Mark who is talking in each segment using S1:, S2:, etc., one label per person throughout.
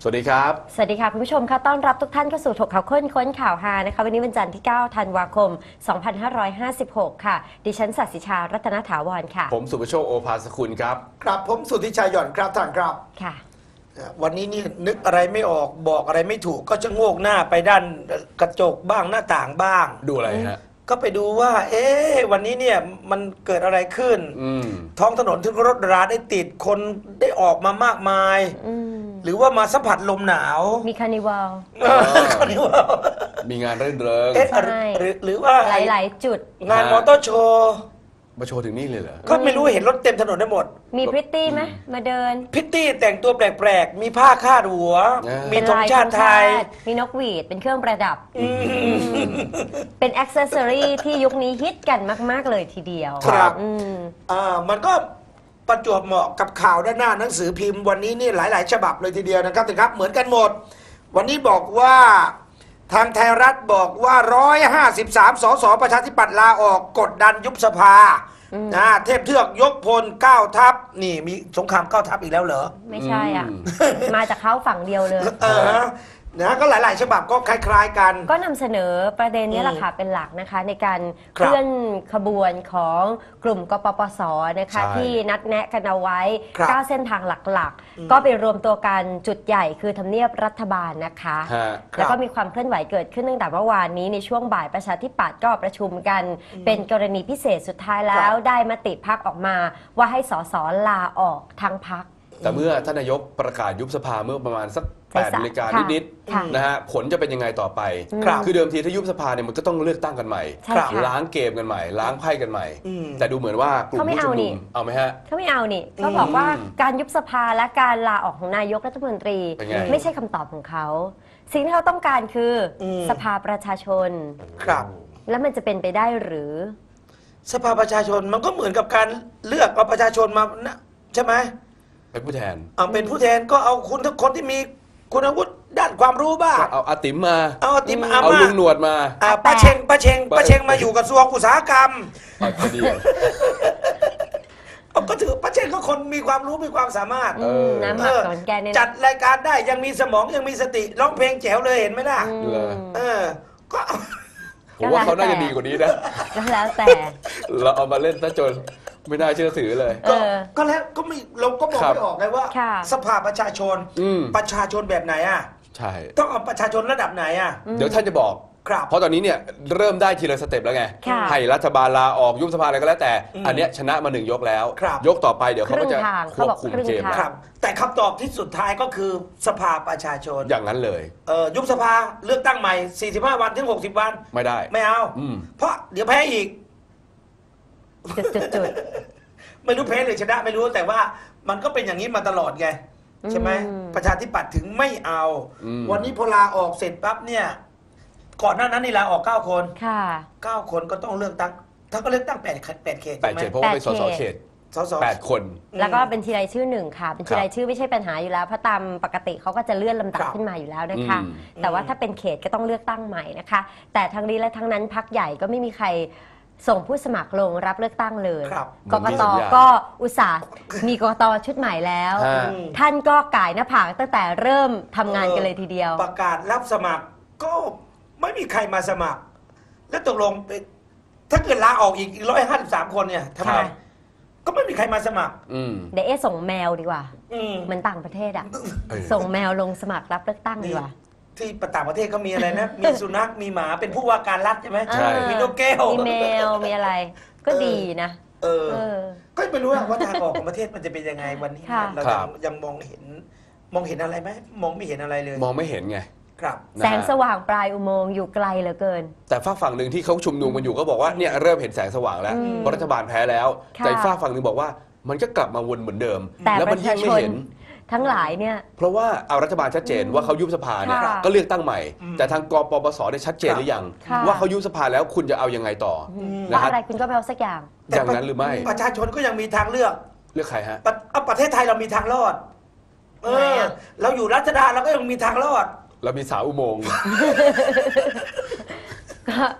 S1: สวัสดีครับ
S2: สวัสดีค่ะคุณผู้ชมค่ะต้อนรับทุกท่านเข้าสู่ถกข่าวค้นข่าวฮานะคะวันนี้วันจันทร์ที่ 9 ธันวาคม 2556 ค่ะดิฉันศศิชารัตนถาวรค่ะ
S1: ผมสุภโชคโอภาสกุลครับ
S3: ครับผมสุทธิชัยหย่อนครับท่านครับ
S2: ค่ะ
S3: วันนี้นี่นึกอะไรไม่ออกบอกอะไรไม่ถูกก็จะโงกหน้าไปด้านกระจกบ้างหน้าต่างบ้าง
S1: ดูอะไรฮะ
S3: ก็ไปดูว่าวันนี้เนี่ยมันเกิดอะไรขึ้นท้องถนนที่รถราได้ติดคนได้ออกมามากมายหรือว่ามาสัมผัสลมหนาว
S2: มีคาร์นิวัล
S3: คาร์นิวัล
S1: มีงานเรื่นเริง
S3: หรือว่า
S2: หลายๆจุด
S3: งานมอเตอร์โชว์
S1: มาโชว์ถึงนี่เลยเหรอ
S3: ก็ไม่รู้เห็นรถเต็มถนนได้หมด
S2: มีพริตตี้ไหมมาเดิน
S3: พริตตี้แต่งตัวแปลกๆมีผ้าคาดหัวมีธงชาติไทย
S2: มีนกหวีดเป็นเครื่องประดับเป็นอ็อกเซสซอรี่ที่ยุคนี้ฮิตกันมากๆเลยทีเดียว
S3: ครับมันก็ประจวบเหมาะกับข่าวด้านหน้าหนังสือพิมพ์วันนี้นี่หลายๆฉบับเลยทีเดียวนะครับเหมือนกันหมดวันนี้บอกว่าทางไทยรัฐบอกว่า153สสประชาธิปัตย์ลาออกกดดันยุบสภาเทพเทือกยกพล9 ทัพนี่มีสงคราม9 ทัพอีกแล้วเหรอ
S2: ไม่ใช่อ่ะมาจากเขาฝั่งเดียวเลย
S3: ก็หลายๆฉบับก็คล้ายๆกัน
S2: ก็นำเสนอประเด็นนี้แหละค่ะเป็นหลักนะคะในการเคลื่อนขบวนของกลุ่มกปปสนะคะที่นัดแนะกันเอาไว้9เส้นทางหลักๆก็ไปรวมตัวกันจุดใหญ่คือทำเนียบรัฐบาลนะคะแล้วก็มีความเคลื่อนไหวเกิดขึ้นตั้งแต่เมื่อวานนี้ในช่วงบ่ายประชาธิปัตย์ก็ประชุมกันเป็นกรณีพิเศษสุดท้ายแล้วได้มติพรรคออกมาว่าให้สสลาออกทั้งพรรค
S1: แต่เมื่อท่านนายกประกาศยุบสภาเมื่อประมาณสัก8 นาฬิกานิดๆนะฮะผลจะเป็นยังไงต่อไปคือเดิมทีถ้ายุบสภาเนี่ยมันก็ต้องเลือกตั้งกันใหม่ล้างเกมกันใหม่ล้างไพ่กันใหม่แต่ดูเหมือนว่ากลุ่มผู้ชุมนุมเอาไหมฮะ
S2: เขาไม่เอานี่เขาบอกว่าการยุบสภาและการลาออกของนายกรัฐมนตรีไม่ใช่คำตอบของเขาสิ่งที่เขาต้องการคือสภาประชาชน
S3: ครับ
S2: แล้วมันจะเป็นไปได้หรือ
S3: สภาประชาชนมันก็เหมือนกับการเลือกเอาประชาชนมาใช่ไหม
S1: เป็นผู้แทน
S3: เป็นผู้แทนก็เอาคุณทุกคนที่มีคุณวุฒิด้านความรู้บ้าง
S1: เอาอาติ๋มมา
S3: เอาอาติ๋ม
S1: เอาลุงหนวดมา
S3: ป้าเชงมาอยู่กระทรวงอุตสาหกรรมก็ถือป้าเชงก็คนมีความรู้มีความสามารถจัดรายการได้ยังมีสมองยังมีสติร้องเพลงแจ๋วเลยเห็นไหมล่ะก็
S1: ผมว่าเขาน่าจะดีกว่านี้นะ
S2: แล้วแต่
S1: เราเอามาเล่นซะจนไม่น่าเชื่อถือเลย
S3: ก็แล้วก็ไม่เราก็บอกไม่ออกไงว่าสภาประชาชนแบบไหนอ่ะ
S1: ใช่
S3: ต้องเอาประชาชนระดับไหนอ่ะ
S1: เดี๋ยวท่านจะบอกเพราะตอนนี้เนี่ยเริ่มได้ทีละสเต็ปแล้วไงให้รัฐบาลลาออกยุบสภาอะไรก็แล้วแต่อันเนี้ยชนะมา1 ยกแล้วยกต่อไปเดี๋ยวเขาก็จะควบคุมเกม
S3: ครับแต่คำตอบที่สุดท้ายก็คือสภาประชาชน
S1: อย่างนั้นเลย
S3: ยุบสภาเลือกตั้งใหม่45 วันถึง60 วัน
S1: ไม่ได้
S3: ไม่เอาเพราะเดี๋ยวแพ้อีก
S2: จุด
S3: ไม่รู้แพ้หรือชนะไม่รู้แต่ว่ามันก็เป็นอย่างนี้มาตลอดไงใช่ไหมประชาธิปัตย์ถึงไม่เอาวันนี้พอลาออกเสร็จปั๊บเนี่ยก่อนหน้านั้นนี่ลาออก9 คน9 คนก็ต้องเลือกตั้งถ้าก็เลือกตั้ง8 เขต
S1: เพราะว่าเป็นสสเขต8 คน
S2: แล้วก็เป็นทีรายชื่อ1ค่ะเป็นทีรายชื่อไม่ใช่ปัญหาอยู่แล้วเพราะตามปกติเขาก็จะเลื่อนลำดับขึ้นมาอยู่แล้วนะคะแต่ว่าถ้าเป็นเขตก็ต้องเลือกตั้งใหม่นะคะแต่ทั้งนี้และทั้งนั้นพรรคใหญ่ก็ไม่มีใครส่งผู้สมัครลงรับเลือกตั้งเลยกกต.ก็อุตส่าห์มีกกต.ชุดใหม่แล้วท่านก็ก่ายหน้าผากตั้งแต่เริ่มทำงานกันเลยทีเดียว
S3: ประกาศรับสมัครก็ไม่มีใครมาสมัครแล้วตกลงถ้าเกิดลาออกอีก153 คนเนี่ยทำไมก็ไม่มีใครมาสมัคร
S2: เดี๋ยวส่งแมวดีกว่าเหมือนต่างประเทศอ่ะส่งแมวลงสมัครรับเลือกตั้งดีกว่า
S3: ที่ต่างประเทศเขามีอะไรนะมีสุนัขมีหมาเป็นผู้ว่าการรัฐใช่ไหมมีนกแก้ว
S2: มีแมวมีอะไรก็ดีนะ
S3: ก็ไม่รู้ว่าทางออกของประเทศมันจะเป็นยังไงวันนี้เรายังมองเห็นอะไรไหมมองไม่เห็นอะไรเลย
S1: มองไม่เห็นไง
S3: ครับ
S2: แสงสว่างปลายอุโมงค์อยู่ไกลเหลือเกิน
S1: แต่ฝั่งหนึ่งที่เขาชุมนุมกันอยู่ก็บอกว่าเนี่ยเริ่มเห็นแสงสว่างแล้วเพราะรัฐบาลแพ้แล้วแต่ฝั่งหนึ่งบอกว่ามันก็กลับมาวนเหมือนเดิมแล้วมันยิ่งไม่เห็น
S2: ทั้งหลายเนี่ย
S1: เพราะว่าเอารัฐบาลชัดเจนว่าเขายุบสภาเนี่ยก็เลือกตั้งใหม่แต่ทางกปปสได้ชัดเจนหรือยังว่าเขายุบสภาแล้วคุณจะเอายังไงต่อ
S2: ว่าอะไรคุณก็ไม่เอาสักอย่าง
S1: อย่างนั้นหรือไม่
S3: ประชาชนก็ยังมีทางเลือก
S1: ใครฮะ
S3: ประเทศไทยเรามีทางรอดเราอยู่รัชดาเราก็ยังมีทางรอด
S1: เรามีสาวอุโมงค์
S2: แก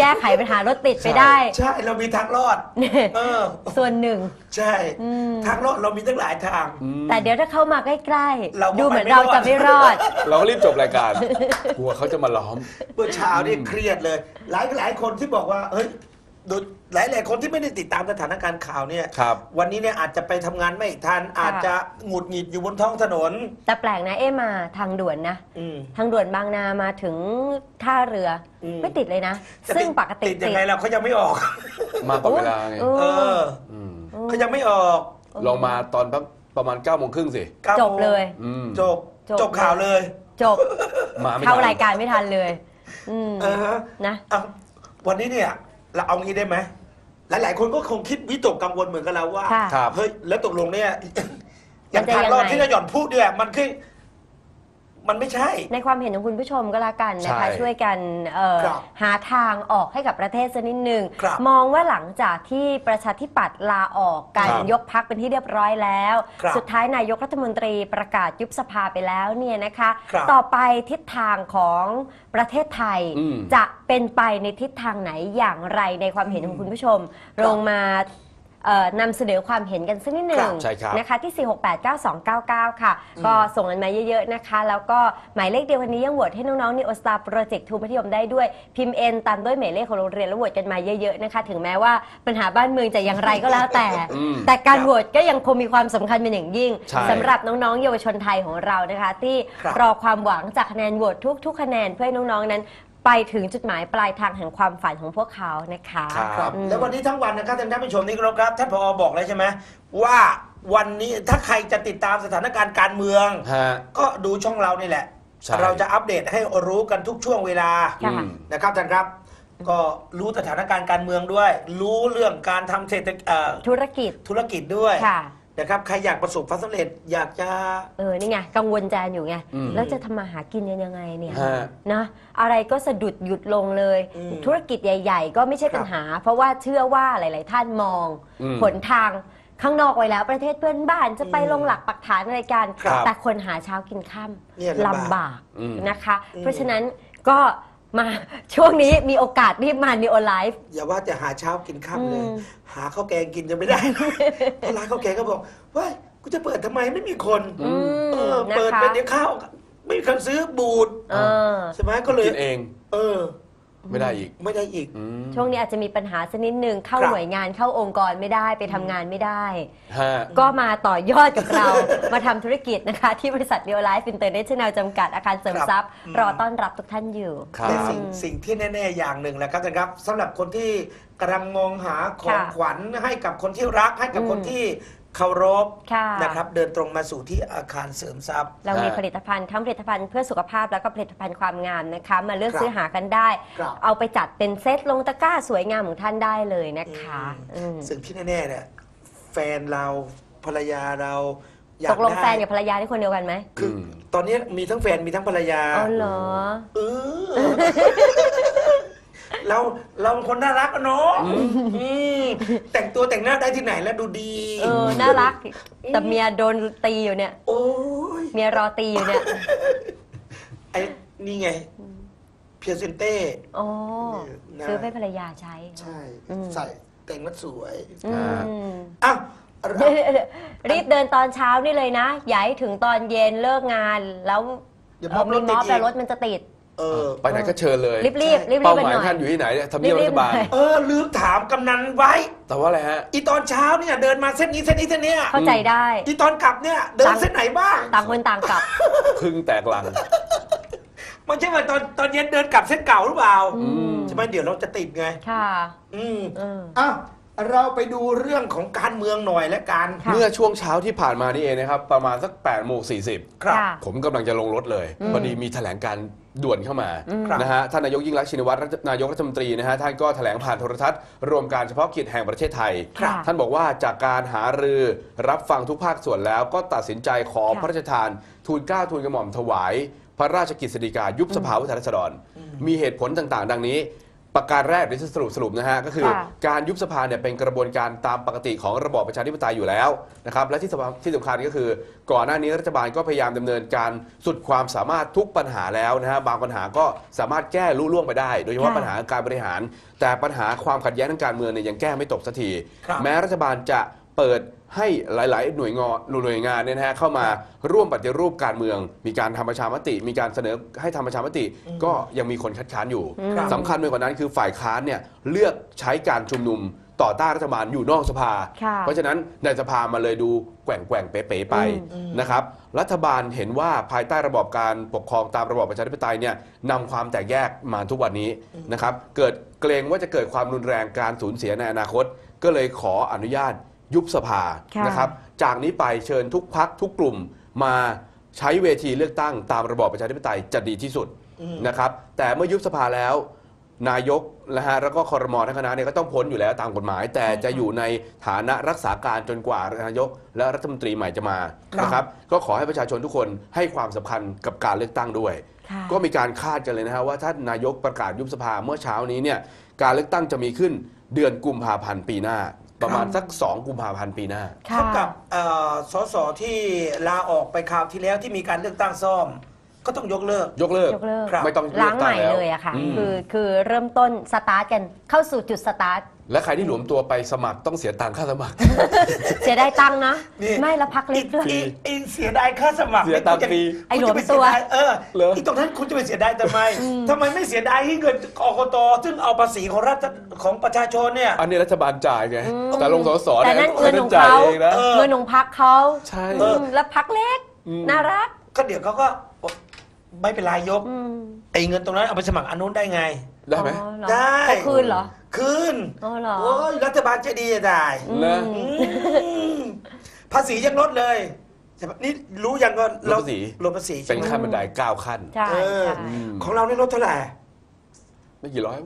S2: แก้ไขปัญหารถติดไปได้
S3: ใช่เรามีทางรอด
S2: ส่วนหนึ่ง
S3: ใช่ทางรอดเรามีตั้งหลายทาง
S2: แต่เดี๋ยวถ้าเข้ามาใกล้ๆดูเหมือน
S3: เรา
S2: เราจะไม่รอด
S1: เราก็รีบจบรายการกลัวเขาจะมาล้อม
S3: เมื่อเช้านี่เครียดเลยหลายคนที่บอกว่าเฮ้ยหลายคนที่ไม่ได้ติดตามสถานการณ์ข่าวเนี่ยวันนี้เนี่ยอาจจะไปทำงานไม่ทันอาจจะหงุดหงิดอยู่บนท้องถนน
S2: แต่แปลกนะมาทางด่วนนะทางด่วนบางนามาถึงท่าเรือไม่ติดเลยนะซึ่งปกติ
S3: ติดยังไงเราเขายังไม่ออก
S1: มาก่อนเวลาไง
S3: เขายังไม่ออก
S1: ลองมาตอนประมาณ9 โมงครึ่งสิ
S2: จบเลย
S3: จบข่าวเลย
S2: จบเข้ารายการไม่ทันเลยนะ
S3: วันนี้เนี่ยเราเอางี้ได้ไหมหลายๆคนก็คงคิดวิตกกังวลเหมือนกับเราว่าเฮ้ยแล้วตกลงเนี่ยอย่างทางรอดที่นายหย่อนพูดเนี่ยมันไม่ใช่
S2: ในความเห็นของคุณผู้ชมก็แล้วกันนะคะช่วยกันหาทางออกให้กับประเทศสักนิดหนึ่งมองว่าหลังจากที่ประชาธิปัตย์ลาออกการยกพรรคเป็นที่เรียบร้อยแล้วสุดท้ายนายกรัฐมนตรีประกาศยุบสภาไปแล้วเนี่ยนะคะต่อไปทิศทางของประเทศไทยจะเป็นไปในทิศทางไหนอย่างไรในความเห็นของคุณผู้ชมลงมานำเสนอความเห็นกันสักนิดหนึ่งนะคะที่ 4689299 ค่ะก็ส่งกันมาเยอะๆนะคะแล้วก็หมายเลขเดียววันนี้ยังโหวตให้น้องๆในโอสตาโปรเจกต์ทูมัธยมได้ด้วยพิมพ์ N ตามด้วยหมายเลขของโรงเรียนแล้วโหวตกันมาเยอะๆนะคะถึงแม้ว่าปัญหาบ้านเมืองจะอย่างไรก็แล้วแต่การโหวตก็ยังคงมีความสำคัญเป็นอย่างยิ่งสำหรับน้องๆเยาวชนไทยของเรานะคะที่รอความหวังจากคะแนนโหวตทุกคะแนนเพื่อให้น้องๆนั้นไปถึงจุดหมายปลายทางแห่งความฝันของพวกเขานะคะ
S3: ครับแล้ววันนี้ทั้งวันนะครับท่านผู้ชมที่เคารพครับท่านผอ.บอกเลยใช่ไหมว่าวันนี้ถ้าใครจะติดตามสถานการณ์การเมืองก็ดูช่องเรานี่แหละเราจะอัปเดตให้รู้กันทุกช่วงเวลานะครับท่านครับก็รู้สถานการณ์การเมืองด้วย รู้เรื่องการทำธุรกิจด้วยนะครับใครอยากประสบความสำเร็จอยากจะ
S2: นี่ไงกังวลใจอยู่ไงแล้วจะทำมาหากินยังไงเนี่ยนะอะไรก็สะดุดหยุดลงเลยธุรกิจใหญ่ๆก็ไม่ใช่ปัญหาเพราะว่าเชื่อว่าหลายๆท่านมองหนทางข้างนอกไว้แล้วประเทศเพื่อนบ้านจะไปลงหลักปักฐานอะไรกันแต่คนหาเช้ากินค่ำลำบากนะคะเพราะฉะนั้นก็มาช่วงนี้มีโอกาสรีบมาNeo Live
S3: อย่าว่าจะหาเช้ากินค่ำเลยหาข้าวแกงกินยังไม่ได้เพราะร้านข้าวแกงก็บอกว่ากูจะเปิดทำไมไม่มีคนเปิดเป็นเดี๋ยวข้าวไม่มีคนซื้อบูดใช่ไหมก็เลย
S1: กินเองไม่ได้อีก
S2: ช่วงนี้อาจจะมีปัญหาสักนิดนึงเข้าหน่วยงานเข้าองค์กรไม่ได้ไปทำงานไม่ได้ก็มาต่อยอดกับเรา มาทำธุรกิจนะคะที่บริษัท Neo Life International จำกัดอาคารเสริมทรัพย์รอต้อนรับทุกท่านอยู่
S3: แต่สิ่งที่แน่ๆอย่างหนึ่งแหละครับท่านครับสำหรับคนที่กำลังมองหาของขวัญให้กับคนที่รักให้กับคนที่เคารพนะครับเดินตรงมาสู่ที่อาคารเสริมทรัพย์
S2: เรามีผลิตภัณฑ์ทั้งผลิตภัณฑ์เพื่อสุขภาพแล้วก็ผลิตภัณฑ์ความงามนะคะมาเลือกซื้อหากันได้เอาไปจัดเป็นเซตลงตะกร้าสวยงามของท่านได้เลยนะคะ
S3: สิ่งที่แน่ๆเนี่ยแฟนเราภรรยาเรา
S2: ตกลงแฟนกับภรรยาที่คนเดียวกันไหม
S3: คือตอนนี้มีทั้งแฟนมีทั้งภรรยา
S2: อ๋อเหรอ
S3: เราคนน่ารักเนาะแต่งตัวแต่งหน้าได้ที่ไหนแล้วดูดี
S2: น่ารักแต่เมียโดนตีอยู่เนี่ย
S3: โอ้ย
S2: เมียรอตีอยู่เนี่ย
S3: ไอ้นี่ไงเพียเซนเต้
S2: ซื้อให้ภรรยาใช้
S3: ใส่แต่งมันสวย
S2: อ้าวรีบเดินตอนเช้านี่เลยนะอย่าให้ถึงตอนเย็นเลิกงานแล้วมีม็อบแต่รถมันจะติด
S1: ไปไหนก็เชิญเลย
S2: รีบ
S1: เป้าหมายท่านอยู่ที่ไหนเนี่ยทำเนียบรัฐบาล
S3: ลืมถามกำนันไว้
S1: แต่ว่าอะไรฮะ
S3: อีตอนเช้าเนี่ยเดินมาเส้นนี้เส้นนี้เส้นนี้
S2: เข้าใจได้
S3: อีตอนกลับเนี่ยเดินเส้นไหนบ้าง
S2: ต่างคนต่างกลับ
S1: พึ่งแตกลัง
S3: มันใช่ว่าตอนเย็นเดินกลับเส้นเก่าหรือเปล่าใช่ไหมเดี๋ยวเราจะติดไง
S2: ค่ะ
S3: อ้าวเราไปดูเรื่องของการเมืองหน่อยและกัน
S1: เมื่อช่วงเช้าที่ผ่านมานี่เองนะครับประมาณสัก8:40ผมกำลังจะลงรถเลยพอดีมีแถลงการด่วนเข้ามานะฮะท่านนายกยิ่งลักษณ์ชินวัตรนายกรัฐมนตรีนะฮะท่านก็แถลงผ่านโทรทัศน์รวมการเฉพาะกิจแห่งประเทศไทยท่านบอกว่าจากการหารือรับฟังทุกภาคส่วนแล้วก็ตัดสินใจขอพระราชทานทูลเกล้าทูลกระหม่อมถวายพระราชกฤษฎีกายุบสภาผู้แทนราษฎรมีเหตุผลต่างๆดังนี้ประการแรกที่จะสรุปนะฮะก็คือ
S2: ค่ะ
S1: การยุบสภาเนี่ยเป็นกระบวนการตามปกติของระบอบประชาธิปไตยอยู่แล้วนะครับและที่สำคัญก็คือก่อนหน้านี้รัฐบาลก็พยายามดำเนินการสุดความสามารถทุกปัญหาแล้วนะฮะบางปัญหาก็สามารถแก้ลุล่วงไปได้ โดยเฉพาะปัญหาการบริหาร แต่ปัญหาความขัดแย้งทางการเมืองเนี่ยยังแก้ไม่ตกสักที
S3: ครับ
S1: แม้รัฐบาลจะเปิดให้หลายๆ หน่วยงานเนี่ยนะฮะเข้ามาร่วมปฏิรูปการเมือง มีการทำประชามติ มีการเสนอให้ทำประชามติ ก็ยังมีคนคัดค้านอยู่
S3: ครับ
S1: สำคัญไปกว่านั้นคือฝ่ายค้านเนี่ยเลือกใช้การชุมนุมต่อต้านรัฐบาลอยู่นอกสภา
S2: ค่ะ
S1: เพราะฉะนั้นในสภามาเลยดูแกว่งเป๋ๆไปนะครับรัฐบาลเห็นว่าภายใต้ระบอบการปกครองตามระบอบประชาธิปไตยเนี่ยนำความแตกแยกมาทุกวันนี้นะครับเกิดเกรงว่าจะเกิดความรุนแรงการสูญเสียในอนาคต ก็เลยขออนุญาตยุบสภา
S2: ค่ะ
S1: นะครับจากนี้ไปเชิญทุกพรรคทุกกลุ่มมาใช้เวทีเลือกตั้งตามระบอบประชาธิปไตยจะดีที่สุดนะครับแต่เมื่อยุบสภาแล้วนายกนะฮะแล้วก็ครมทั้งคณะเนี่ยก็ต้องพ้นอยู่แล้วตามกฎหมาย แต่จะอยู่ในฐานะรักษาการจนกว่านายกและรัฐมนตรีใหม่จะมานะครับก็ขอให้ประชาชนทุกคนให้ความสำคัญกับการเลือกตั้งด้วย
S2: ค่ะ
S1: ก็มีการคาดกันเลยนะฮะว่าถ้านายกประกาศยุบสภาเมื่อเช้านี้เนี่ยการเลือกตั้งจะมีขึ้นเดือนกุมภาพันธ์ปีหน้า ประมาณสัก2กุมภาพันธ์ปีหน้า
S2: ค่ะ
S3: เท่ากับสสที่ลาออกไปคราวที่แล้วที่มีการเลือกตั้งซ่อม ก็ต้องยกเลิก
S1: ยกเลิก
S2: ยกเลิก
S3: ครับ
S1: ไม่ต้อง
S2: ล้างใหม่
S1: กตั้
S2: เลยอะค่ะ
S1: อืม
S2: คือเริ่มต้นสตาร์ทกันเข้าสู่จุดสตาร์ท
S1: และใครที่หลวมตัวไปสมัครต้องเสียตังค่าสมัคร
S2: เสียได้ตังค์นะ
S3: นี่
S2: ไม่ละพักเล็กด้วย
S3: อีเสียดายค่าสมัคร
S1: เสียตังค์ฟรี
S2: ไอ้หลวม
S3: คุณจะไป
S2: ตัว
S3: เสียดาย
S1: เหรอ
S3: อีตรงนั้นคุณจะไปเสียดายทำไมทำไมไม่เสียดายให้เงินกกตซึ่งเอาภาษีของรัฐของประชาชนเนี่ย
S1: อันนี้รัฐบาลจ่ายไงแต่ลงสส
S2: แต่
S1: เนี่ย
S2: นั่นเงินของ
S1: จ่าย
S2: เขา
S1: เองนะ
S2: เงินของพักเขา
S1: ใช่
S2: แล้วพักเล็ก น่ารัก
S3: ก็เดี๋ยวเขาก็ไม่เป็นไรยก
S2: อืม
S3: ไอ้เงินตรงนั้นเอาไปสมัครอันนู้นได้ไง
S1: ได้ไหม
S2: อ๋อเหรอ
S3: ได้
S2: เขาคืนเหรอ
S3: คืน
S2: อ๋อเหรอ
S3: โอ้ยรัฐบาลใจดีจะได้
S1: นะ
S3: ภาษียังลดเลยใช่ปะนี่รู้ยังก็
S1: ลดภาษี
S3: ลดภาษี
S1: เป็
S3: ใช่
S1: น
S3: ไหม
S1: ขั้นบันได9ขั้น
S2: ใช่
S3: เออ
S2: ใช่
S3: ของเรานี่ลดเท่าไหร่
S1: ไม่กี่ร้อย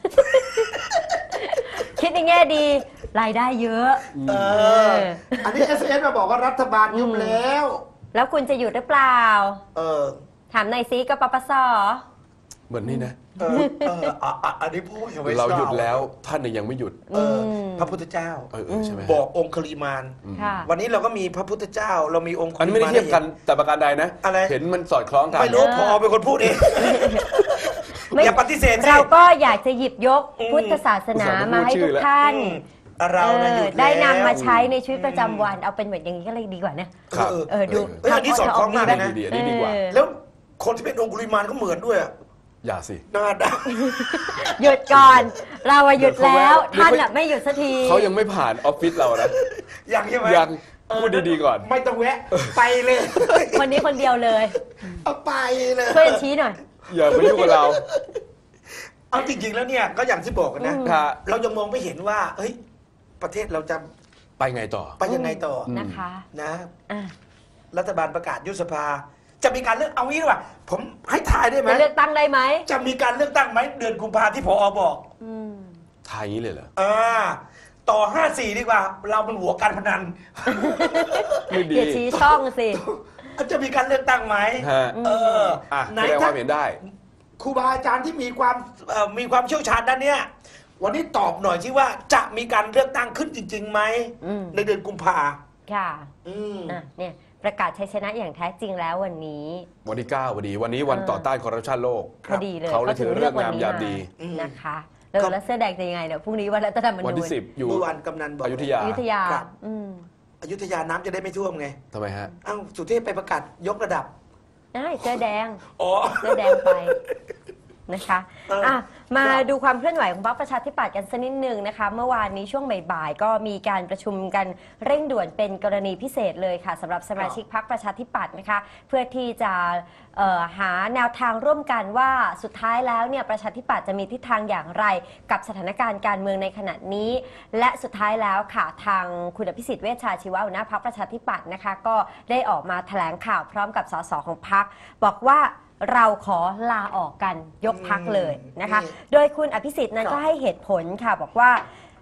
S2: คิดในแง่ดี รายได้เยอะ
S3: เออ อันนี้ SMS มาบอกว่ารัฐบาลยุบแล้ว
S2: แล้วคุณจะหยุดหรือเปล่า
S3: เออ
S2: ถามหน่อยซิกปปส
S1: เหมือนนี่นะ
S3: อันนี้พูดยังไม่
S1: เรา
S3: ทบ
S1: หยุดแล้วท่านยังไม่หยุด
S3: เออพระพุทธเจ้า
S1: ใช่ไหม
S3: บอกองค์คลีมาน
S2: ค่ะ
S3: วันนี้เราก็มีพระพุทธเจ้า เรามีองค์ค
S1: อันนี้
S3: ลี
S1: ไม่ได้
S3: มาน
S1: เทียบกันแต่ประการใดนะ
S3: อะไร
S1: เห็นมันสอดคล้องกัน
S3: ไม่รู้พอเป็นคนพูดเอง
S2: ไม่
S3: อย่าปฏิเสธสิ
S2: เราก็อยากจะหยิบยก
S3: อืม
S2: พุทธศาสนามาให้ทุกท่าน
S3: เรานะหยุด
S2: ได้นำ
S3: แล้ว
S2: มาใช้ในชีวิตประจำวัน เอาเป็นแบบอย่างนี้ก็เลยดีกว่านะ
S1: ครับ
S2: ดู
S3: เอออันนี้สอดคล้องมากเลยนะ
S1: ดีๆอันนี้ดีกว่า
S3: แล้วคนที่เป็นองคุลิมานก็เหมือนด้วยอะ
S1: อย่าสิ
S3: หน้าด
S2: หยุดก่อน เราอะหยุดแล้ว
S1: เดี๋ยว
S2: ท่าน
S1: เขา
S2: อะไม่หยุดสักที
S1: เขายังไม่ผ่านออฟฟิศเรานะ
S3: ำอย่างใช่ไหม
S1: ยังพูดดีๆก่อน
S3: ไม่ต้องแวะ ไปเลย
S2: คนนี้คนเดียวเลย
S3: เอาไปเลย
S2: ช่วยกันชี้หน่อย
S1: อย่ามายุ่งกับเรา
S3: เอาจริงๆแล้วเนี่ยก็อย่างที่บอกกันนะ
S1: ค่ะ
S3: เรายังมองไม่เห็นว่าเฮ้ยประเทศเราจะ
S1: ไปไงต่อ
S3: ไปยังไงต่อ
S2: นะคะ
S3: นะ
S2: อ่ะ
S3: รัฐบาลประกาศยุบสภา จะมีการเลือกเอางี้ดีกว่าผมให้ทายได้ไหม
S2: จะเลือกตั้งได้ไหม
S3: จะมีการเลือกตั้งไหมเดือนกุมภาที่ผอบอก
S2: อืม
S1: ทายอย่างนี้เลยเหรอ
S3: ต่อ 54 ดีกว่า เราเป็นหัวการพนัน
S1: ไม่ดี
S2: อย่าชี้ช่องสิ
S3: จะมีการเลือกตั้งไหม
S1: ฮะ
S3: เออ
S1: อ่ะ
S3: ไหน
S1: แสดงค
S3: ถ้า
S1: วามเห็นได้
S3: ครูบาอาจารย์ที่มีความเชี่ยวชาญด้านเนี้ยวันนี้ตอบหน่อยที่ว่าจะมีการเลือกตั้งขึ้นจริงๆไหม
S2: อืม
S3: ในเดือนกุมภา
S2: ค่ะ
S3: อืม
S2: อ่ะเนี่ยประกาศชัยชนะอย่างแท้จริงแล้ววันนี้
S1: วันที่9พอดี วันนี้วันต่อต้านคอร์รัปชันโลก
S2: พอดีเลย
S1: เขาเลยถือเรื่องงามยามดี
S2: นะคะแล้วเสื้อแดงจะยังไงเดี๋ยวพรุ่งนี้วันรัฐธรรมนูญ
S1: วันที่ 10 อยู่
S3: เมื่อวานกำนันบอก
S1: อยุธยา
S2: อยุธยา
S3: ครับ
S2: อืม
S3: อยุธยาน้ำจะได้ไม่ท่วมไง
S1: ทำไมฮะ
S3: เอ้าสุเทพไปประกาศยกระดับ
S2: ได้เสื้อแดง
S3: อ๋อ
S2: เสื้อแดงไปนะคะ
S3: เอออ่
S2: อ่ะมาดูความเคลื่อนไหวของพรรคประชาธิปัตย์กันสักนิดหนึ่งนะคะ เมื่อวานนี้ช่วงบ่ายๆก็มีการประชุมกันเร่งด่วนเป็นกรณีพิเศษเลยค่ะสำหรับสมาชิกพรรคประชาธิปัตย์นะคะ เพื่อที่จะหาแนวทางร่วมกันว่าสุดท้ายแล้วเนี่ยประชาธิปัตย์จะมีทิศทางอย่างไรกับสถานการณ์การเมืองในขณะนี้ และสุดท้ายแล้วค่ะทางคุณอภิสิทธิ์เวชชาชีวะหัวหน้าพรรคประชาธิปัตย์นะคะก็ได้ออกมาแถลงข่าวพร้อมกับสสของพรรคบอกว่าเราขอลาออกกันยกพักเลยนะคะ โดยคุณอภิสิทธิ์นั้นก็ให้เหตุผลค่ะบอกว่า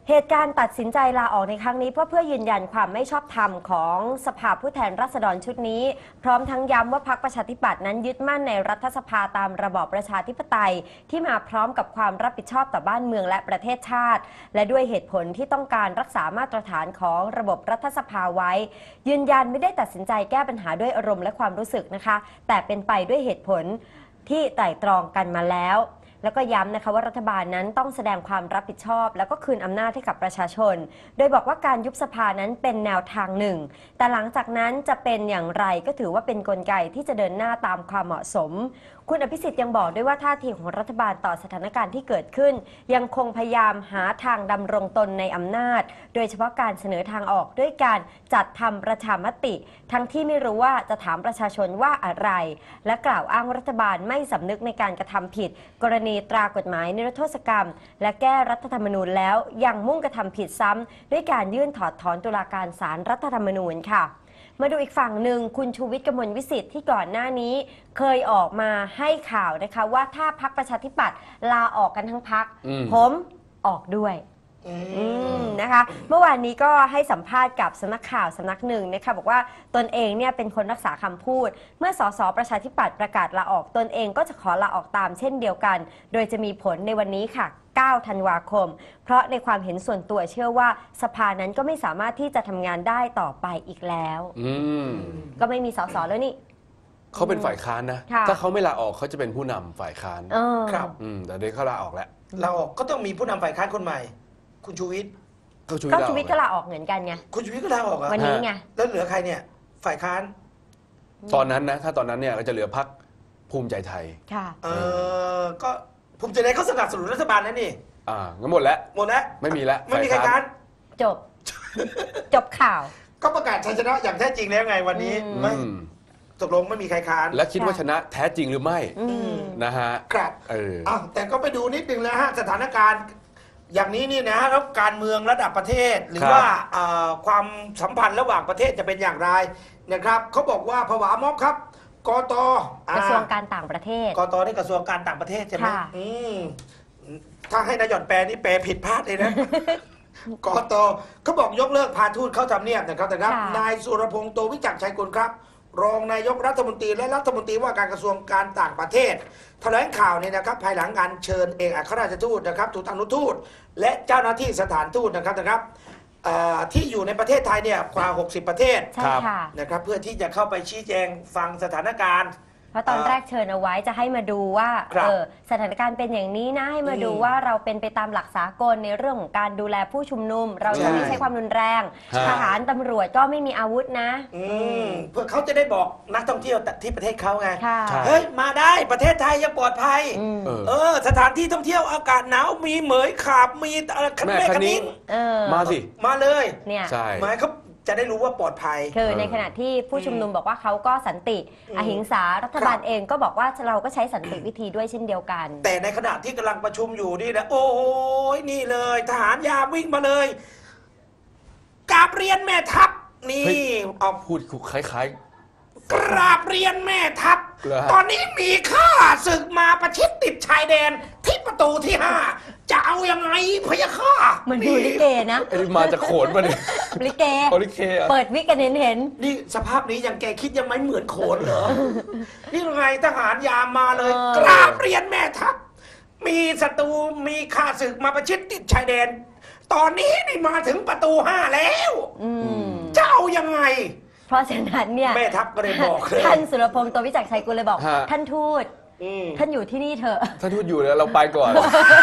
S2: เหตุการณ์ตัดสินใจลาออกในครั้งนี้เพื่อยืนยันความไม่ชอบธรรมของสภาผู้แทนราษฎรชุดนี้พร้อมทั้งย้ำว่าพรรคประชาธิปัตย์นั้นยึดมั่นในรัฐสภาตามระบอบประชาธิปไตยที่มาพร้อมกับความรับผิดชอบต่อบ้านเมืองและประเทศชาติและด้วยเหตุผลที่ต้องการรักษามาตรฐานของระบบรัฐสภาไว้ยืนยันไม่ได้ตัดสินใจแก้ปัญหาด้วยอารมณ์และความรู้สึกนะคะแต่เป็นไปด้วยเหตุผลที่ไตร่ตรองกันมาแล้วแล้วก็ย้ำนะคะว่ารัฐบาลนั้นต้องแสดงความรับผิดชอบแล้วก็คืนอำนาจให้กับประชาชนโดยบอกว่าการยุบสภานั้นเป็นแนวทางหนึ่งแต่หลังจากนั้นจะเป็นอย่างไรก็ถือว่าเป็นกลไกที่จะเดินหน้าตามความเหมาะสมคุณอภิสิทธิ์ยังบอกด้วยว่าท่าทีของรัฐบาลต่อสถานการณ์ที่เกิดขึ้นยังคงพยายามหาทางดำรงตนในอำนาจโดยเฉพาะการเสนอทางออกด้วยการจัดทำประชามติทั้งที่ไม่รู้ว่าจะถามประชาชนว่าอะไรและกล่าวอ้างรัฐบาลไม่สำนึกในการกระทำผิดกรณีตรากฎหมายนิรโทษกรรมและแก้รัฐธรรมนูญแล้วยังมุ่งกระทำผิดซ้ำด้วยการยื่นถอดถอนตุลาการศาลรัฐธรรมนูญค่ะมาดูอีกฝั่งหนึ่งคุณชูวิทย์กมลวิสิทธิ์ที่ก่อนหน้านี้เคยออกมาให้ข่าวนะคะว่าถ้าพรรคประชาธิปัตย์ลาออกกันทั้งพรรคผมออกด้วยนะคะเมื่อวานนี้ก็ให้สัมภาษณ์กับสำนักข่าวสำนักหนึ่งนะคะบอกว่าตนเองเนี่ยเป็นคนรักษาคำพูดเมื่อสสประชาธิปัตย์ประกาศลาออกตนเองก็จะขอลาออกตามเช่นเดียวกันโดยจะมีผลในวันนี้ค่ะ9 ธันวาคมเพราะในความเห็นส่วนตัวเชื่อว่าสภานั้นก็ไม่สามารถที่จะทำงานได้ต่อไปอีกแล้วก็ไม่มีสสแล้วนี่
S1: เขาเป็นฝ่ายค้านนะถ้าเขาไม่ลาออกเขาจะเป็นผู้นำฝ่ายค้าน
S3: ครับ
S1: แต่เดี๋ยวเขาลาออกแล้ว
S3: ลาออกก็ต้องมีผู้นำฝ่ายค้านคนใหม่คุณชูวิทย์
S2: ก็ชูวิทย์ก็ลาออกเหมือนกันไง
S3: คุณชูวิทย์ก็ลาออก
S2: วันนี้ไง
S3: แล้วเหลือใครเนี่ยฝ่ายค้าน
S1: ตอนนั้นนะถ้าตอนนั้นเนี่ยก็จะเหลือพรรคภูมิใจไทย
S2: ค่ะ
S3: ก็ภูมิใจไทยเขาสนับสนุนรัฐบาลนั่นนี่
S1: งั้นหมดแล้วไม่มีแล้ว
S3: ไม่มีใครค้าน
S2: จบข่าว
S3: ก็ประกาศชัยชนะอย่างแท้จริงแล้วไงวันนี้ไม่ตกลงไม่มีใครค้าน
S1: และคิดว่าชนะแท้จริงหรือไม่นะฮะ
S3: ครับแต่ก็ไปดูนิดนึงแล้วฮะสถานการณ์อย่างนี้นี่นะแล้วการเมืองระดับประเทศหรือว่าความสัมพันธ์ระหว่างประเทศจะเป็นอย่างไรนะครับเขาบอกว่าผวาม็อบครับกต.
S2: กระทรวงการต่างประเทศ
S3: กต.นี่กระทรวงการต่างประเทศใช่ไหมถ้าให้นายหย่อนแปลนี่แปลผิดพลาดเลยนะกต.เขาบอกยกเลิกพาทูตเข้าทำเนียบนะครับนายสุรพงษ์โตวิจักรชัยกุลครับรองนายกรัฐมนตรีและรัฐมนตรีว่าการกระทรวงการต่างประเทศแถลงข่าวเนี่ยนะครับภายหลังการเชิญเอกอัครราชทูตนะครับทูตอนุทูตและเจ้าหน้าที่สถานทูตนะครับที่อยู่ในประเทศไทยเนี่ยกว่า60ประเทศนะครับเพื่อที่จะเข้าไปชี้แจงฟังสถานการณ์
S2: เพราะตอนแรกเชิญเอาไว้จะให้มาดูว่าสถานการณ์เป็นอย่างนี้นะให้มาดูว่าเราเป็นไปตามหลักสากลในเรื่องของการดูแลผู้ชุมนุมเราจะไม่ใช้ความรุนแรงทหารตำรวจก็ไม่มีอาวุธนะ
S3: เพื่อเขาจะได้บอกนักท่องเที่ยวที่ประเทศเขาไงเฮ้ยมาได้ประเทศไทยยังปลอดภัยสถานที่ท่องเที่ยวอากาศหนาวมีเหมยขาบมีแม่คันนิ้ง
S1: มาสิ
S3: มาเลย
S2: เนี่ย
S3: หมายเขาจะได้รู้ว่าปลอดภัย
S2: คือในขณะที่ผู้ชุมนุมบอกว่าเขาก็สันติอหิงสารัฐบาลเองก็บอกว่าเราก็ใช้สันติวิธีด้วยเช่นเดียวกัน
S3: แต่ในขณะที่กำลังประชุมอยู่นี่นะโอ้ยนี่เลยทหารยามวิ่งมาเลยกราบเรียนแม่ทัพนี่
S1: เอาพูดคล้าย
S3: กราบเรียนแม่ทัพตอนนี้มีข้าศึกมาประชิดติดชายแดนที่ประตูที่5จะเอายังไงพะยะค่ะ
S2: มันดูลิเกนะ
S1: มาจากโขนมาเนี่ย
S2: ลิเกเปิดวิกกันเห็น
S3: นี่สภาพนี้ยังแกคิดยังไม่เหมือนโขนเหรอนี่ไงทหารยามมาเลยกราบเรียนแม่ทัพมีศัตรูมีข้าศึกมาประชิดติดชายแดนตอนนี้นี่มาถึงประตู5แล้วจะเอายังไง
S2: เพราะฉะนั้นเนี่ย
S3: แม่ทัพก็เลยบอกเลย
S2: ท่านสุรพงษ์โตวิจักรชัยกุลเลยบอกท่านทูตท่านอยู่ที่นี่เถอะ
S1: ท่านทูตอยู่แล้วเราไปก่อน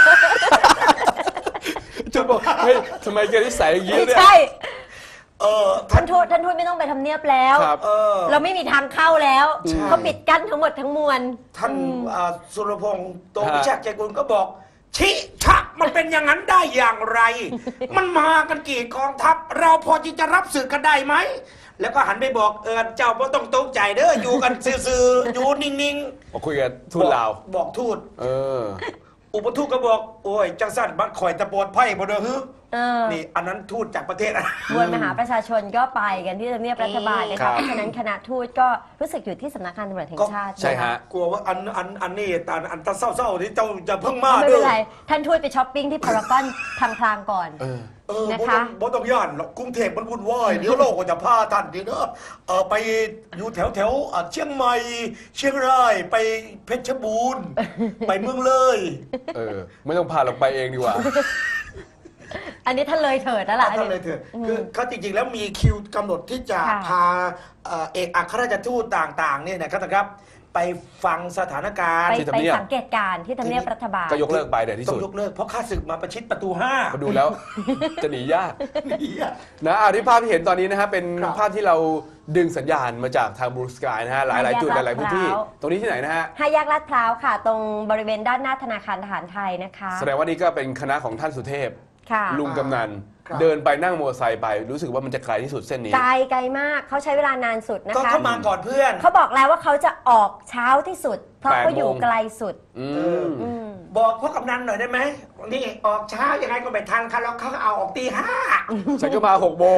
S1: จะบอกเฮ้ยทำไมแกนิสัยอย่างนี้เนี่ย
S2: ใช่ท่านทูตไม่ต้องไปทำเนียบแล้วเราไม่มีทางเข้าแล้วเขาปิดกั้นทั้งหมดทั้งมวล
S3: ท่านสุรพงษ์โตวิจักรชัยกุลก็บอกชิชะมันเป็นอย่างนั้นได้อย่างไรมันมากันกี่กองทัพเราพอที่จะรับสื่อกันได้ไหมแล้วก็หันไปบอกเจ้าพ่อต้องตกใจเด้ออยู่กันซื่อๆอยู่นิ่ง
S1: ๆคุยกันทูตลาว
S3: บอกทูตอุปทูตก็บอกโอ้ยจังสั้นบัดข่อยตะโปดไพ่บ่เด้อฮึนี่อันนั้นทูตจากประเทศอะไร
S2: มวลมหาประชาชนก็ไปกันที่ทำเนียบรัฐบาลนะ
S1: ครั
S2: คะ
S1: บ
S2: เพราะฉะนั้นคณะทูตก็รู้สึกอยู่ที่สำนักงานตำรวจแห่งชาติ
S1: ใช่ฮะ
S3: กลัวว่าอันนี้อันเศร้าๆที่เจ้าจะเพิ่งมา
S2: ไม่
S3: ด้
S2: เป็
S3: วน
S2: ไร
S3: ย
S2: ท่านทูตไปช้อปปิ้งที่พารากอนพลางๆก่อน นะคะ
S3: บ่ต้องย่านหรอกกรุงเทพมันวุ่นวายเดี๋ยวโลกก็จะพาท่านดีเนอะไปอยู่แถวเชียงใหม่เชียงรายไปเพชรบูรณ์ ไปเมืองเลย
S1: ไม่ต้องพาเราไปเองดีกว่า
S2: อันนี้ท่านเลยเถิดแล้วล่ะ
S3: ท่านเลยเถอะคือเขาจริงๆแล้วมีคิวกำหนดที่จะพาเอกอัครราชทูตต่างๆเนี่ยนะครับไปฟังสถานการณ์
S1: ที่ทำ
S2: ไป
S1: เนียบ
S2: สังเกตการณ์ที่ทำเนียบรัฐบาล
S1: ก็ยกเลิกไปเดี๋ยวที่
S3: ต้อ
S1: สุด
S3: งยกเลิกเพราะข้าศึกมาประชิดประตู
S1: มาดูแล้ว จะหนียาก
S3: 5
S1: นะที่ภาพที่เห็นตอนนี้นะฮะเป็น
S3: ครับ
S1: ภาพที่เราดึงสัญญาณมาจากทางบลูสกายนะฮะหลายๆจุดหลายๆพื้นที่ ตรงนี้ที่ไหนนะฮะ
S2: ห้าแยกลาดพร้าวค่ะ ตรงบริเวณด้านหน้าธนาคารทหารไทยนะคะ
S1: แสดงว่านี่ก็เป็นคณะของท่านสุเทพ
S2: ค่ะ
S1: ลุงกำนัน
S3: ครับ
S1: เดินไปนั่งมอเตอร์ไซค์ไปรู้สึกว่ามันจะไกลที่สุดเส้นนี้
S2: ไกลมากเขาใช้เวลานานสุดนะ
S3: ก็
S2: คะ
S3: เข้ามาก่อนเพื่อน
S2: เขาบอกแล้วว่าเขาจะออกเช้าที่สุด เพราะ
S1: 8
S2: เขาอยู่
S1: โมง
S2: ไกลสุด
S1: อื
S3: เออ
S1: ม
S3: บอกพ่อกำนันหน่อยได้ไหมนี่ออกเช้ายังไงก็ไม่ทันค่ะแล้วเขาเอาออกตี 5
S1: ฉันก็มา6 โมง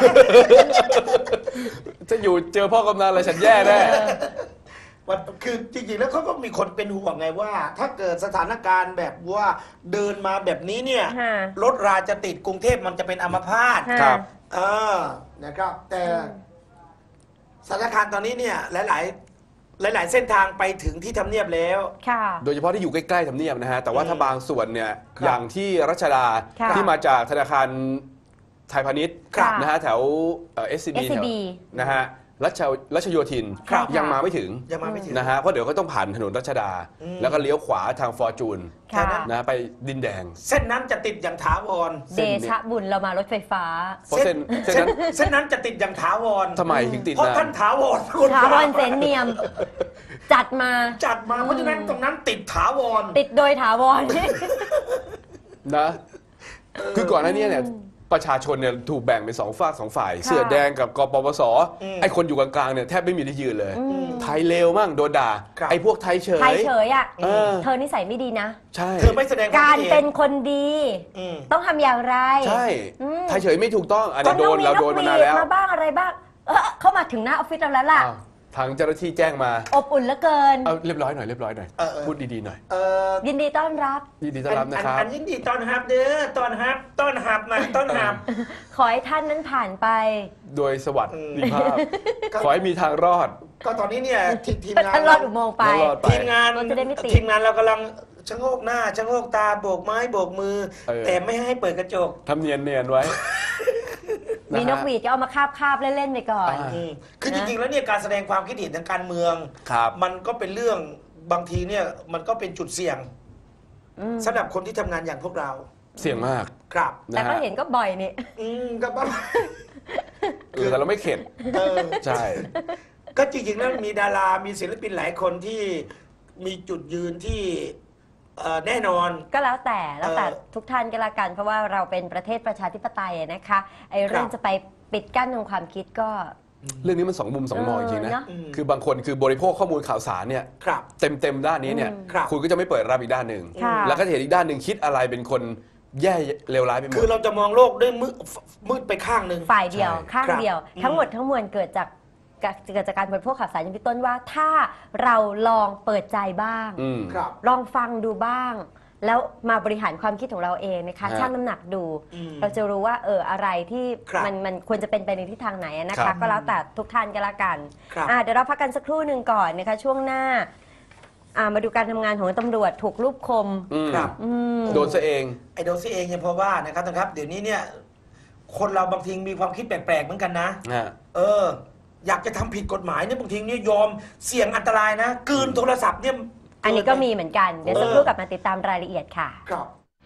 S1: จะอยู่เจอพ่อกำนันอะไรฉันแย่แน่
S3: วันคือจริงๆแล้วเขาก็มีคนเป็นห่วงไงว่า ถ้าเกิดสถานการณ์แบบว่าเดินมาแบบนี้เนี่ย
S2: ค่ะ
S3: รถราจะติดกรุงเทพมันจะเป็นอัมพาต
S1: ครับ
S3: นะครับ แต่สถานการณ์ตอนนี้เนี่ยหลายเส้นทางไปถึงที่ทำเนียบแล้ว
S2: ค่ะ
S1: โดยเฉพาะที่อยู่ใกล้ๆทำเนียบนะฮะ แต่ว่าถ้าบางส่วนเนี่ย
S3: ครับ
S1: อย่างที่รัชดา
S2: ค่ะ
S1: ที่มาจากธนาคารไทยพาณิชย์
S3: ครับ
S1: นะฮะแถวSCB แถว
S2: SCB
S1: นะฮะรัชโยธิน
S2: ครับ
S1: ยังมาไม่ถึง
S3: ยังมาไม่ถึง
S1: นะฮะเพราะเดี๋ยวก็ต้องผ่านถนนรัชดา แล้วก็เลี้ยวขวาทางฟอร์จูน
S3: แค่นั้น
S1: นะไปดินแดง
S3: เส้นนั้นจะติดอย่างถาวร
S2: เดชะบุญเรามารถไฟฟ้า
S1: เพราะเส้นนั้น
S3: เส้นนั้นจะติดอย่างถาวร
S1: ทำไมถึงติด
S3: เพราะ
S1: นา
S3: ท่าน
S1: น
S3: ถาวร
S2: ถาวรเสนเนียม จัดมา
S3: จัดมาเพราะฉะนั้นตรงนั้นติดถาวร
S2: ติดโดยถาวร
S1: นะคือก่อนหน้านี้เนี่ยประชาชนเนี่ยถูกแบ่งเป็น2 ฝาก 2 ฝ่าย
S2: ค่ะ
S1: เสื้อแดงกับกปปสไอ้คนอยู่กลางๆเนี่ยแทบไม่มีที่ยืนเลย ไทยเลวมั่งโดนด่า
S3: ครับ
S1: ไอ้พวกไทยเฉ
S2: ไทย
S1: ย
S2: เฉยอ่ะ
S1: เออ
S2: เธอนิสัยไม่ดีนะ
S1: ใช่
S3: เธอไม่แสดงควม
S2: การ
S3: คิดห็
S2: เป็นคนดี
S3: อืม
S2: ต้องทำอย่างไร
S1: ใช่
S2: อืม
S1: ไทยเฉยไม่ถูกต้องอันนี้โดนเราโดนมานาน
S2: ต้
S1: แล้
S2: อง
S1: ว
S2: มาบ้างอะไรบ้างเข้ามาถึงหน้าออฟฟิศเราแล้วล่ะ
S1: อ้าวทางเจ้าหน้าที่แจ้งมา
S2: อบอุ่นเหลือเกิน
S1: เอาเรียบร้อยหน่อยพูดดีๆหน่อย
S3: เออ
S2: ยินดีต้อนรับ
S1: ยินดีต้อนรับนะครับ
S3: อันยินดีต้อนรับเด้อต้อนรับนะต้อนรับ
S2: ขอให้ท่านนั้นผ่านไป
S1: โดยสวัสดิภาพ ขอให้มีทางรอด
S3: ก็ตอนนี้เนี่ยทีมงาน
S2: ท่านรอดอุโมงค์ไป
S1: รอด
S3: ทีมงาน
S2: รถจะได้ไม่ติด
S3: ทีมงานเรากำลังชะโงกหน้าชะโงกตาโบกไม้โบกมือ แต่ไม่ให้เปิดกระจก
S1: ทำเนียนๆไว้
S2: มีนกหวีดก็เอามาคาบเล่นๆไปก่อน
S1: อ่า
S3: คือจริงๆแล้วเนี่ยการแสดงความคิดเห็นทางการเมือง
S1: ครับ
S3: มันก็เป็นเรื่องบางทีเนี่ยมันก็เป็นจุดเสี่ยงสำหรับคนที่ทำงานอย่างพวกเรา
S1: เสี่ยงมาก
S3: ครับ
S2: แต่ก็เห็นก็บ่อยนี่
S3: ก็บ้า
S1: แต่เราไม่เข็ด ใช่
S3: ก็จริงๆแล้วมีดารามีศิลปินหลายคนที่มีจุดยืนที่แน่นอน
S2: ก็แล้วแต่ทุกท่านก็แล้วกัน เพราะว่าเราเป็นประเทศประชาธิปไตยนะคะไอ้เรื่องจะไปปิดกั้นทางความคิดก็
S1: เรื่องนี้มัน2 มุม 2 มองจริงๆ
S2: เน
S1: นะ
S2: อะ
S1: คือบางคนคือบริโภคข้อมูลข่าวสารเนี่ย
S3: ครับ
S1: เต็มด้านนี้เนี่ย
S3: ครับ
S1: คุณก็จะไม่เปิดรับอีกด้านหนึ่ง
S2: ค่ะ
S1: แล้วก็จะเห็นอีกด้านหนึ่งคิดอะไรเป็นคนแย่เลวร้ายไปหม
S3: คือ
S1: ด
S3: เราจะมองโลกด้วยมืดไปข้างหนึ่ง
S2: ฝ่ายเดียว
S1: ใช่
S2: ข้างเดียว
S3: ครับ
S2: ทั้งหมดทั้งมวลเกิดจากการบริโภคข่าวสารอย่างพี่ต้นว่าถ้าเราลองเปิดใจบ้าง
S1: อืม
S3: ครับ
S2: ลองฟังดูบ้าง แล้วมาบริหารความคิดของเราเองนะคะ
S1: ฮะ
S2: ชั่งน้ำหนักดู
S3: อืม
S2: เราจะรู้ว่าอะไรที่
S3: ครับ
S2: มันควรจะเป็นไปในทิศทางไหนนะ
S1: ครั
S2: คะ
S1: บ
S2: ก็แล้วแต่ทุกท่านก็แล้วกัน
S3: ครับ
S2: เดี๋ยวเราพักกันสักครู่หนึ่งก่อนนะคะช่วงหน้ามาดูการทำงานของตำรวจถูกรูปคม
S1: อืม
S3: ครับ
S2: อืม
S1: โดนซะเอง
S3: ไอโดซี่เองเนี่ยเพราะว่านะครับเดี๋ยวนี้เนี่ยคนเราบางทีมีความคิดแปลกๆเหมือนกันนะ อยากจะทำผิดกฎหมายเนี่ยบางทีเนี่ยยอมเสี่ยงอันตรายนะกลืนโทรศัพท์เนี่ย
S2: อันนี้ก็มีเหมือนกัน เดี๋ยวสักครู่กลับมาติดตามรายละเอียดค่ะ
S3: ครับ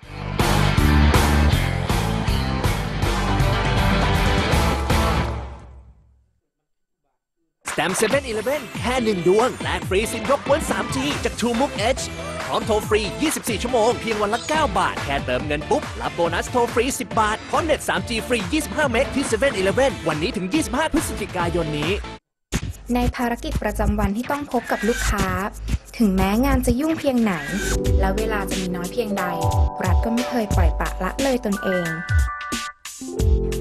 S4: สแตมป์7-Eleven แค่ 1 ดวงแลกฟรีซิมยกกวน 3G จาก True Move Edge พร้อมโทรฟรี 24 ชั่วโมงเพียงวันละ 9 บาท แค่เติมเงินปุ๊บ รับโบนัสโทรฟรี 10 บาทพร้อมเน็ต 3G ฟรี 25 เมกที่ 7-Eleven วันนี้ถึง 25 พฤศจิกายนนี้
S5: ในภารกิจประจำวันที่ต้องพบกับลูกค้า ถึงแม้งานจะยุ่งเพียงไหน และเวลาจะมีน้อยเพียงใด รัฐก็ไม่เคยปล่อยปละละเลยตนเอง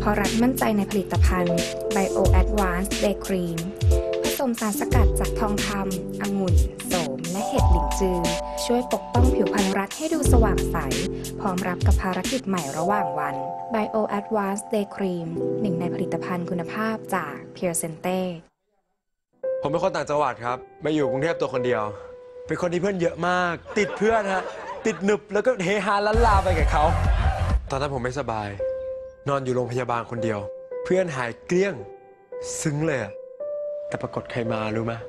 S5: เพราะรัฐมั่นใจในผลิตภัณฑ์ Bio Advanced Day Cream ผสมสารสกัดจากทองคำองุ่นโสมและเห็ดหลินจือช่วยปกป้องผิวพรรณรัฐให้ดูสว่างใสพร้อมรับกับภารกิจใหม่ระหว่างวัน Bio Advanced Day Cream หนึ่งในผลิตภัณฑ์คุณภาพจาก Pure Sente
S6: ผมเป็นคนต่างจังหวัดครับมาอยู่กรุงเทพตัวคนเดียวเป็นคนที่เพื่อนเยอะมากติดเพื่อนฮะติดหนึบแล้วก็เฮฮาล้านลาไปกับเขาตอนนั้นผมไม่สบายนอนอยู่โรงพยาบาลคนเดียวเพื่อนหายเกลี้ยงซึ้งเลยอะแต่ปรากฏใครมารู้ไหม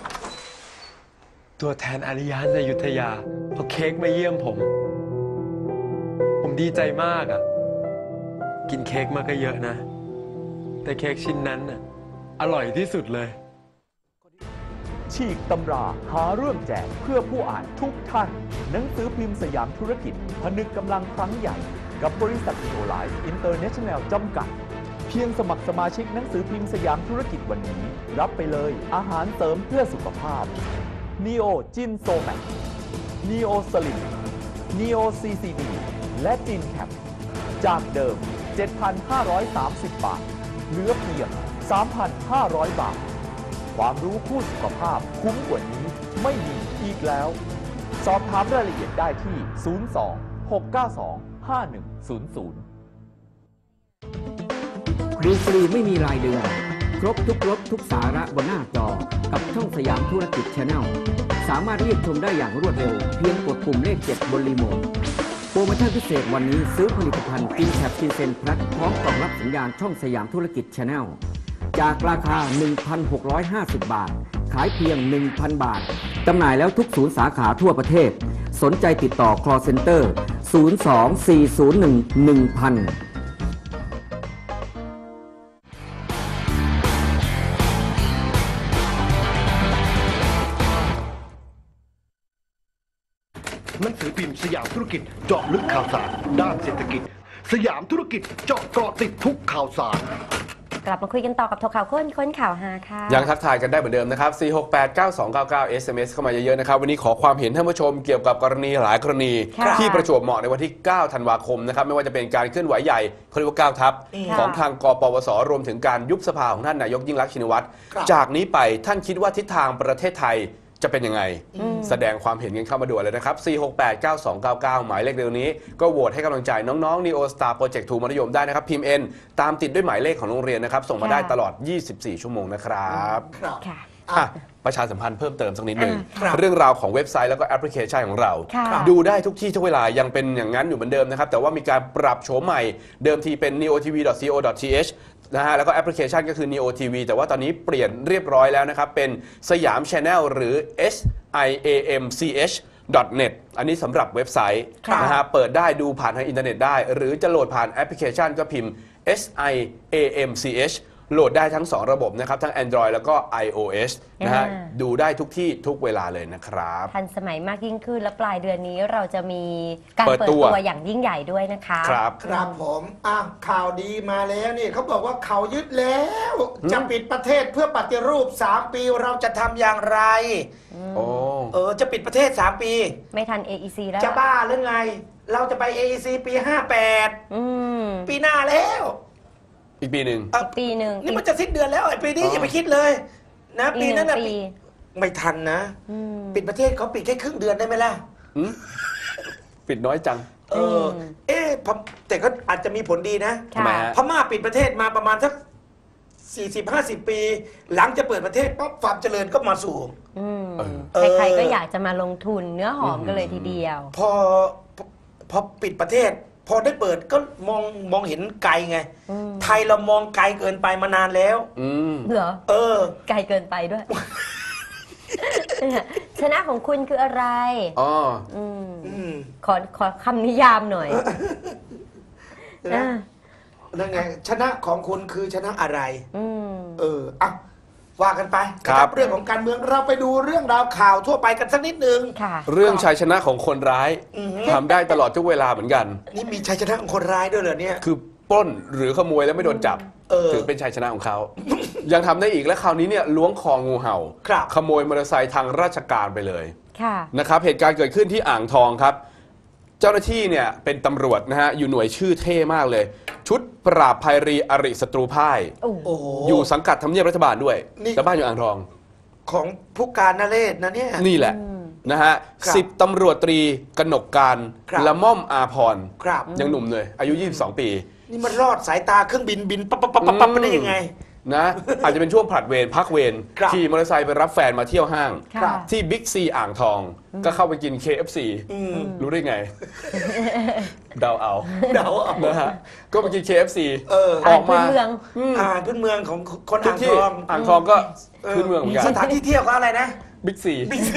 S6: ตัวแทนอาริยานในอยุธยาเอาเค้กมาเยี่ยมผมดีใจมากอะกินเค้กมาก็เยอะนะแต่เค้กชิ้นนั้นน่ะอร่อยที่สุดเลย
S7: ฉีกตำราหาเรื่องแจกเพื่อผู้อ่านทุกท่านหนังสือพิมพ์สยามธุรกิจผนึกกำลังครั้งใหญ่กับบริษัท Neo Life International จำกัดเพียงสมัครสมาชิกหนังสือพิมพ์สยามธุรกิจวันนี้รับไปเลยอาหารเสริมเพื่อสุขภาพ Neo จินโซแมก Neo Slim Neo CCD และจินแคปจากเดิม 7,530 บาทเหลือเพียง 3,500 บาทความรู้คู่สุขภาพคุ้มกว่านี้ไม่มีอีกแล้วสอบถามรายละเอียดได้ที่ 02-692-5100
S8: ดูฟรีไม่มีรายเดือนครบทุกรสทุกสาระบนหน้าจอกับช่องสยามธุรกิจ Channel สามารถเรียกชมได้อย่างรวดเร็วเพียงกดปุ่มเลข 7 บนรีโมทโปรโมชั่นพิเศษวันนี้ซื้อผลิตภัณฑ์กินแคปกินเซนพลัสพร้อมกล่องรับสัญญาณช่องสยามธุรกิจ Channel จากราคา 1,650 บาทขายเพียง 1,000 บาทจำหน่ายแล้วทุกศูนย์สาขาทั่วประเทศสนใจติดต่อ call center 02-401-1000
S9: หนังสือพิมพ์สยามธุรกิจเจาะลึกข่าวสารด้านเศรษฐกิจสยามธุรกิจเจาะเกาะติดทุกข่าวสาร
S2: กลับมาคุยกันต่อกับทกข่าวค้นข่าวหาค่ะ
S1: ยังทักทายกันได้เหมือนเดิมนะครับ 4689299 SMS เข้ามาเยอะๆนะครับวันนี้ขอความเห็นท่านผู้ชมเกี่ยวกับกรณีหลายกรณีที่ประจวบเหมาะในวันที่ 9 ธันวาคมนะครับไม่ว่าจะเป็นการเคลื่อนไหวใหญ่เขาเรียกว่า9 ทัพของทางกปปสรวมถึงการยุบสภาของท่านนายกยิ่งลักษณ์ชินวัตรจากนี้ไปท่านคิดว่าทิศทางประเทศไทยจะเป็นยังไงแสดงความเห็นกันเข้ามาด่วนเลยนะครับ 4689299 หมายเลขเดียวนี้ก็โหวตให้กำลังใจน้องๆ Neo Star Project 2 มัธยมได้นะครับพิมพ์ N ตามติดด้วยหมายเลขของโรงเรียนนะครับส่งมาได้ตลอด 24 ชั่วโมงนะครับประชาสัมพันธ์เพิ่มเติมสักนิดหนึ่งเรื่องราวของเว็บไซต์แล้วก็แอปพลิเคชันของเราดูได้ทุกที่ทุกเวลายังเป็นอย่างนั้นอยู่เหมือนเดิมนะครับแต่ว่ามีการปรับโฉมใหม่เดิมทีเป็น neotv.co.th นะฮะแล้วก็แอปพลิเคชันก็คือ Neo TV แต่ว่าตอนนี้เปลี่ยนเรียบร้อยแล้วนะครับเป็นสยาม Channel หรือ siamch.net อันนี้สำหรับเว็บไซต์นะฮะเปิดได้ดูผ่านทางอินเทอร์เน็ตได้หรือจะโหลดผ่านแอปพลิเคชันก็พิมพ์ siamchโหลดได้ทั้ง2ระบบนะครับทั้ง Android แล้วก็ iOS นะฮะดูได้ทุกที่ทุกเวลาเลยนะครับ
S2: ทันสมัยมากยิ่งขึ้นและปลายเดือนนี้เราจะมีการเปิดตัวอย่างยิ่งใหญ่ด้วยนะคะ
S3: ครับผมข่าวดีมาแล้วนี่เขาบอกว่าเขายึดแล้วจะปิดประเทศเพื่อปฏิรูป3 ปีเราจะทำอย่างไรจะปิดประเทศ3 ปี
S2: ไม่ทัน AEC แล้ว
S3: จะบ้าหรือไงเราจะไป AEC ปี58ปีหน้าแล้ว
S1: อีกปีหนึ่ง
S3: นี่มันจะสิ้นเดือนแล้วไอ้ปีนี้อย่าไปคิดเลยนะปีนั้นนะไม่ทันนะปิดประเทศเขาปิดแค่ครึ่งเดือนได้ไหมล่ะ
S1: ปิดน้อยจัง
S3: แต่ก็อาจจะมีผลดีนะพม่าปิดประเทศมาประมาณสัก40-50 ปีหลังจะเปิดประเทศปั๊บความเจริญก็มาสู่
S2: ใครๆก็อยากจะมาลงทุนเนื้อหอมกันเลยทีเดียว
S3: พอปิดประเทศพอได้เปิดก็มองเห็นไกลไงไทยเรามองไกลเกินไปมานานแล้ว
S2: เหรอไกลเกินไปด้วยชนะของคุณคืออะไรขอคำนิยามหน่อย
S3: นั่นไงชนะของคุณคือชนะอะไรว่ากันไปเรื่องของการเมืองเราไปดูเรื่องราวข่าวทั่วไปกันสักนิดนึง
S1: เรื่องชัยชนะของคนร้ายทำได้ตลอดทุกเวลาเหมือนกัน
S3: นี่มีชัยชนะของคนร้ายด้วยเหรอเนี่ย
S1: คือปล้นหรือขโมยแล้วไม่โดนจับถือเป็นชัยชนะของเขายังทำได้อีกและคราวนี้เนี่ยล้วงคองูเห่าขโมยมอเตอร์ไซค์ทางราชการไปเลยนะครับเหตุการณ์เกิดขึ้นที่อ่างทองครับเจ้าหน้าที่เนี่ยเป็นตำรวจนะฮะอยู่หน่วยชื่อเท่มากเลย ชุดปราบภัยรีอริศัตรูพ่าย
S3: โอ้โห
S1: อยู่สังกัดทำเนียบรัฐบาลด้วย
S3: นี่
S1: แต่บ้านอยู่อ่างทอง
S3: ของผู้การนเรศนะเนี่ย
S1: นี่แหละนะฮะ
S3: ครับ
S1: 10 ตำรวจตรีกนกการ
S3: ครับ
S1: ละม่อมอาพร
S3: ครับ
S1: ยังหนุ่มเลยอายุ 22 ปี
S3: นี่มันรอดสายตาเครื่องบินบินปั๊บปั๊บปั๊บปั๊บได้ยังไง
S1: นะอาจจะเป็นช่วงผลัดเวรพักเวร
S3: ครับ
S1: ขี่มอเตอร์ไซค์ไปรับแฟนมาเที่ยวห้าง
S2: ค่ะ
S1: ที่บิ๊กซีอ่างทอง ก็เข้าไปกิน KFC รู้ได้ไง เดาเอา
S3: เดาเอา
S1: นะฮะก็ไปกิน KFC ออกมา
S2: พื้นเมือง
S3: พื้นเมืองของคน
S1: ทุ
S3: อ่าก ง
S1: ที่
S3: ทอง
S1: อ่างทองก็พื้นเมืองเหมือนกัน
S3: สถานที่เที่ยวเขาอะไรนะ
S1: บิ๊กซี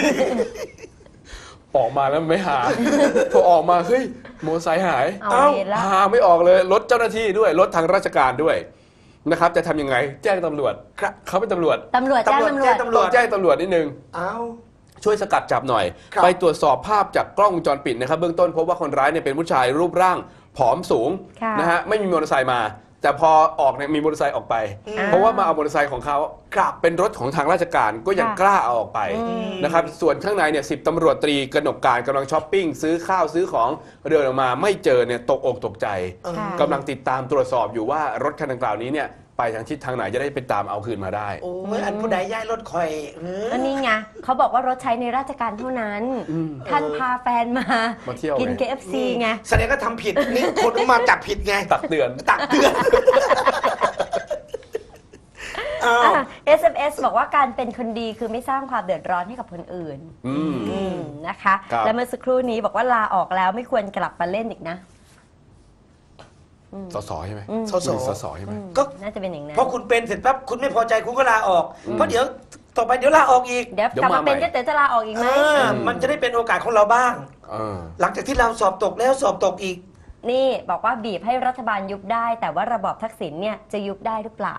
S1: ออกมาแล้วไม่หา พอออกมาเฮ้ยมอเตอร์ไซค์หาย
S2: เอาเห็นแล้ว
S1: หาไม่ออกเลยรถเจ้าหน้าที่ด้วยรถทางราชการด้วยนะครับจะทำยังไงแจ้งตำรวจ
S3: ครับ
S1: เขาเป็นตำรวจ
S2: ตำรวจแจ้งตำรวจ
S1: ต้องแจ้งตำรวจนิดนึง
S3: เอา
S1: ช่วยสกัดจับหน่อย
S3: ครับ
S1: ไปตรวจสอบภาพจากกล้องวงจรปิดนะครับเบื้องต้นพบว่าคนร้ายเนี่ยเป็นผู้ชายรูปร่างผอมสูง
S2: ค่ะ
S1: นะฮะไม่มีมอเตอร์ไซค์มา แต่พอออกเนี่ยมีมอเตอร์ไซค์ออกไป เพราะว่ามาเอามอเตอร์ไซค์ของเขา
S3: ครับ
S1: เป็นรถของทางราชการก็ยัง
S2: ค่ะ
S1: กล้าเอาออกไปนะครับส่วนข้างในเนี่ย10 ตำรวจตรีกนกการกำลังช้อปปิ้งซื้อข้าวซื้อของเดินออกมาไม่เจอเนี่ยตกอกตกใจ
S2: ค่ะ
S1: กำลังติดตามตรวจสอบอยู่ว่ารถคันดังกล่าวนี้เนี่ยไปทางทิศทางไหนจะได้ไปตามเอาคืนมาได้
S3: โอ้ยอันผู้ใดย้ายรถคอย
S2: ก็นี่ไงเขาบอกว่ารถใช้ในราชการเท่านั้น ท่านพาแฟนมา
S1: มาเที่ยว
S2: กิน
S1: ไง
S2: KFC ไง
S3: แสดงก็ทำผิดนี่คนก็มาจับผิดไง
S1: ตักเตือน
S3: ตักเตือนอ้าว
S2: SMS บอกว่าการเป็นคนดีคือไม่สร้างความเดือดร้อนให้กับคนอื่นนะคะ
S1: ครับ
S2: และเมื่อสักครู่นี้บอกว่าลาออกแล้วไม่ควรกลับมาเล่นอีกนะ
S1: สสใช่ไหม
S3: สส
S1: สสใช่ไหม
S3: ก็
S2: น่าจะเป็นอย่างนั้น
S3: พอคุณเป็นเสร็จปั๊บคุณไม่พอใจคุณก็ลาออก เพราะเดี๋ยวต่อไปเดี๋ยวลาออกอีก
S2: เดี๋ยวกลับมาเป็นก็จะลาออกอีกไหม
S3: มันจะได้เป็นโอกาสของเราบ้าง
S1: เออ
S3: หลังจากที่เราสอบตกแล้วสอบตกอีก
S2: นี่บอกว่าบีบให้รัฐบาลยุบได้ แต่ว่าระบอบทักษิณเนี่ยจะยุบได้หรือเปล่า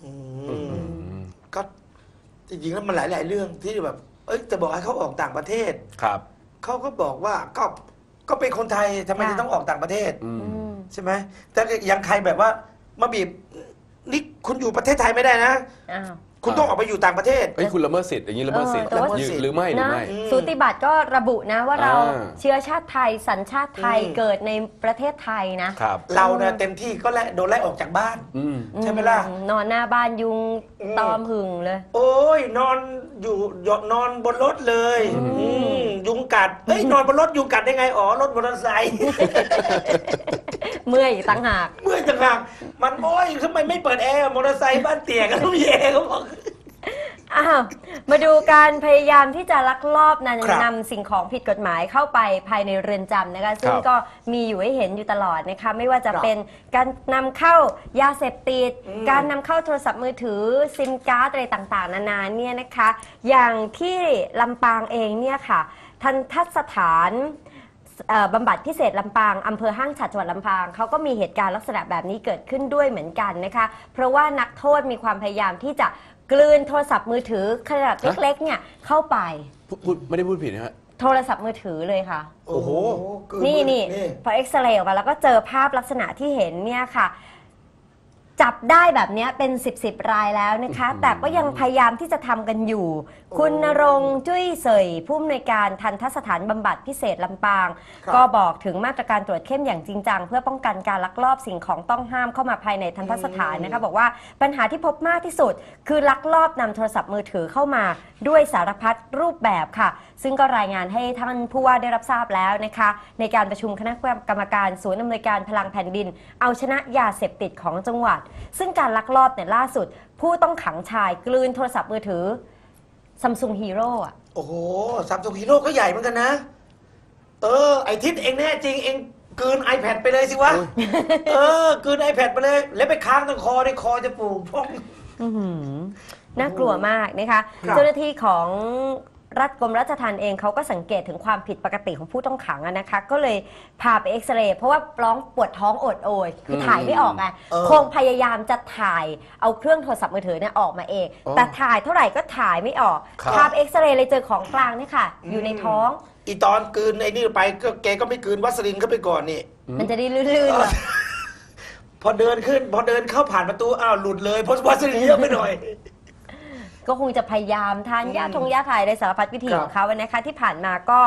S3: ก็จริงๆแล้วมันหลาย ๆ เรื่องที่แบบจะบอกให้เขาออกต่างประเทศ
S1: ครับ
S3: เขาก็บอกว่าก็เป็นคนไทยทำไม
S2: ค่ะ
S3: จะต้องออกต่างประเทศ
S2: ม
S3: ใช่ไหมแต่ยังใครแบบว่ามาบีบนี่คุณอยู่ประเทศไทยไม่ได้นะ
S2: อ้าว
S3: คุณต้องออกไปอยู่ต่างประเทศ
S1: เอ้ยคุณละเมิดสิทธิ์อย่างนี้ละเมิดสิทธิ์
S2: แต่ว่า
S1: หรือไม่หรือ
S2: นะ
S1: ไม่
S2: สูติบัตรก็ระบุนะว่าเรา
S1: อ่า
S2: เชื้อชาติไทยสัญชาติไทยเกิดในประเทศไทยนะครับ
S3: เราเนี่ยเต็มที่ก็โดนไล่ออกจากบ้าน ใช่ไหมล่ะ
S2: นอนหน้าบ้านยุงตอมหึงเลย
S3: โอ้ยนอนนอนบนรถเลยยุงกัดนอนบนรถยุงกัดได้ไงอ๋อรถมอเตอร์ไซค์
S2: เมื่อยอีกต่างหาก
S3: เมื่อจังหากมันโอ้ยทำไมไม่เปิดแอร์มอเตอร์ไซค์บ้านเตี่ยกันต้องมีแอร์เขาบอก
S2: อ้าวมาดูการพยายามที่จะลักลอบ
S3: ครับ
S2: นำสิ่งของผิดกฎหมายเข้าไปภายในเรือนจำนะคะซึ่งก็มีอยู่ให้เห็นอยู่ตลอดนะคะไม่ว่าจะเป็นการนำเข้ายาเสพติดการนำเข้าโทรศัพท์มือถือซิมการ์ดอะไรต่างๆนานาเนี่ยนะคะอย่างที่ลำปางเองเนี่ยค่ะทันทสถานบำบัดพิเศษลำปางอำเภอห้างฉัตรจังหวัดลำปางเขาก็มีเหตุการณ์ลักษณะแบบนี้เกิดขึ้นด้วยเหมือนกันนะคะเพราะว่านักโทษมีความพยายามที่จะกลืนโทรศัพท์มือถือขนาดเล็กๆเนี่ยเข้าไป
S1: พูดไม่ได้พูดผิดนะฮะ
S2: โทรศัพท์มือถือเลยค่ะ
S3: โอ้โห
S2: นี่พอเอ็กซเรย์ออกมาแล้วก็เจอภาพลักษณะที่เห็นเนี่ยค่ะ จับได้แบบนี้เป็น10 รายแล้วนะคะ แต่ก็ยังพยายามที่จะทำกันอยู่ คุณณรงค์จุ้ยเสยผู้อำนวยการทันทสถานบำบัดพิเศษลำปาง ก็บอกถึงมาตรการตรวจเข้มอย่างจริงจังเพื่อป้องกันการลักลอบสิ่งของต้องห้ามเข้ามาภายในทันทสถานนะคะบอกว่าปัญหาที่พบมากที่สุด คือลักลอบนำโทรศัพท์มือถือเข้ามาด้วยสารพัดรูปแบบค่ะ ซึ่งก็รายงานให้ท่านผู้ว่าได้รับทราบแล้วนะคะในการประชุมคณะกรรมการศูนย์อำนวยการพลังแผ่นดิน เอาชนะยาเสพติดของจังหวัดซึ่งการลักลอบเนี่ยล่าสุด ผู้ต้องขังชายกลืนโทรศัพท์มือถือ Samsung Hero อ่ะ
S3: โอ้โหซัมซุงฮีโร่ก็ใหญ่เหมือนกันนะไอทิศเองแน่จริงเองกลืน iPad ไปเลยสิวะกลืน iPad ไปเลยแล้วไปค้างตรงคอในคอจะปูพอง
S2: น่ากลัวมากนะคะ
S3: ครับ
S2: เจ้าหน้าที่ของรัฐกรมราชทัณฑ์เองเขาก็สังเกตถึงความผิดปกติของผู้ต้องขังนะคะ ก็เลยพาไปเอ็กซเรย์เพราะว่าร้องปวดท้องโอดโอยคือถ่ายไม่ออกไงคงพยายามจะถ่ายเอาเครื่องโทรศัพท์มือถือเนี่ยออกมาเอง แต่ถ่ายเท่าไหร่ก็ถ่ายไม่ออกพาไปเอ็กซเรย์เลยเจอของกลางเนี่ยค่ะ อยู่ในท้อง
S3: อีตอนกลืนไอ้นี่ไปก็แกก็ไม่กลืนวัสลินเข้าไปก่อนนี่
S2: มันจะได้ลื่นๆเหรอ
S3: พอเดินเข้าผ่านประตูอ้าวหลุดเลยเพราะวัสลินเยอะไปหน่อย
S2: ก็คงจะพยายามทานยาถ่ายในสารพัดวิธีของเขานะคะที่ผ่านมาก็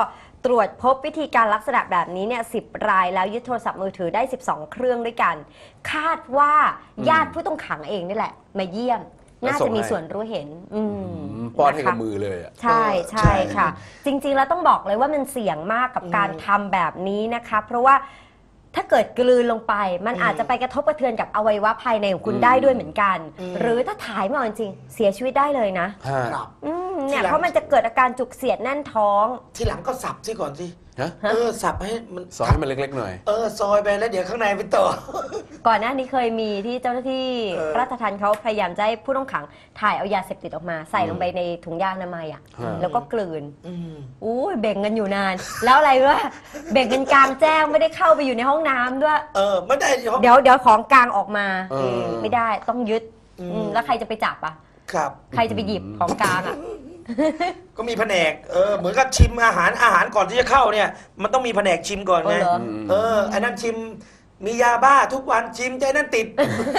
S2: ตรวจพบวิธีการลักษณะแบบนี้เนี่ย10 รายแล้วยึดโทรศัพท์มือถือได้12 เครื่องด้วยกัน คาดว่าญาติผู้ต้องขังเองนี่แหละมาเยี่ยมน่าจะมีส่วนรู้เห็น
S1: ป้อนให้กับมือเลย
S2: ใช่ใช่ค่ะจริงๆแล้วต้องบอกเลยว่ามันเสี่ยงมากกับการทำแบบนี้นะคะเพราะว่าถ้าเกิดกลืนลงไปมันอาจจะไปกระทบกระเทือนกับอวัยวะภายในของคุณได้ด้วยเหมือนกันหรือถ้าถ่ายไม่ออกจริงเสียชีวิตได้เลยนะเนี่ยเพราะมันจะเกิดอาการจุกเสียดแน่นท้อง
S3: ทีหลังก็สับซิก่อนสิสับให้มัน
S1: ซอยให้มันเล็กๆหน่อย
S3: ซอยไปแล้วเดี๋ยวข้างในไปต่อ
S2: ก่อนหน้านี้เคยมีที่เจ้าหน้าที่ราชทัณฑ์เขาพยายามจะให้ผู้ต้องขังถ่ายเอายาเสพติดออกมาใส่ลงไปในถุงยางอนามัยแล้วก็กลืนเบ่งกันอยู่นานแล้วอะไรวะเบ่งกันกลางแจ้งไม่ได้เข้าไปอยู่ในห้องน้ำด้วย
S3: ไม่ได้
S2: เดี๋ยวของกลางออกมาไม่ได้ต้องยึดแล้วใครจะไปจับ
S3: ครับ
S2: ใครจะไปหยิบของกลาง
S3: ก็มีแผนกเหมือนกับชิมอาหารก่อนที่จะเข้าเนี่ยมันต้องมีแผนกชิมก่อนไงไอ้นั่นชิมมียาบ้าทุกวันชิมใจนั่นติด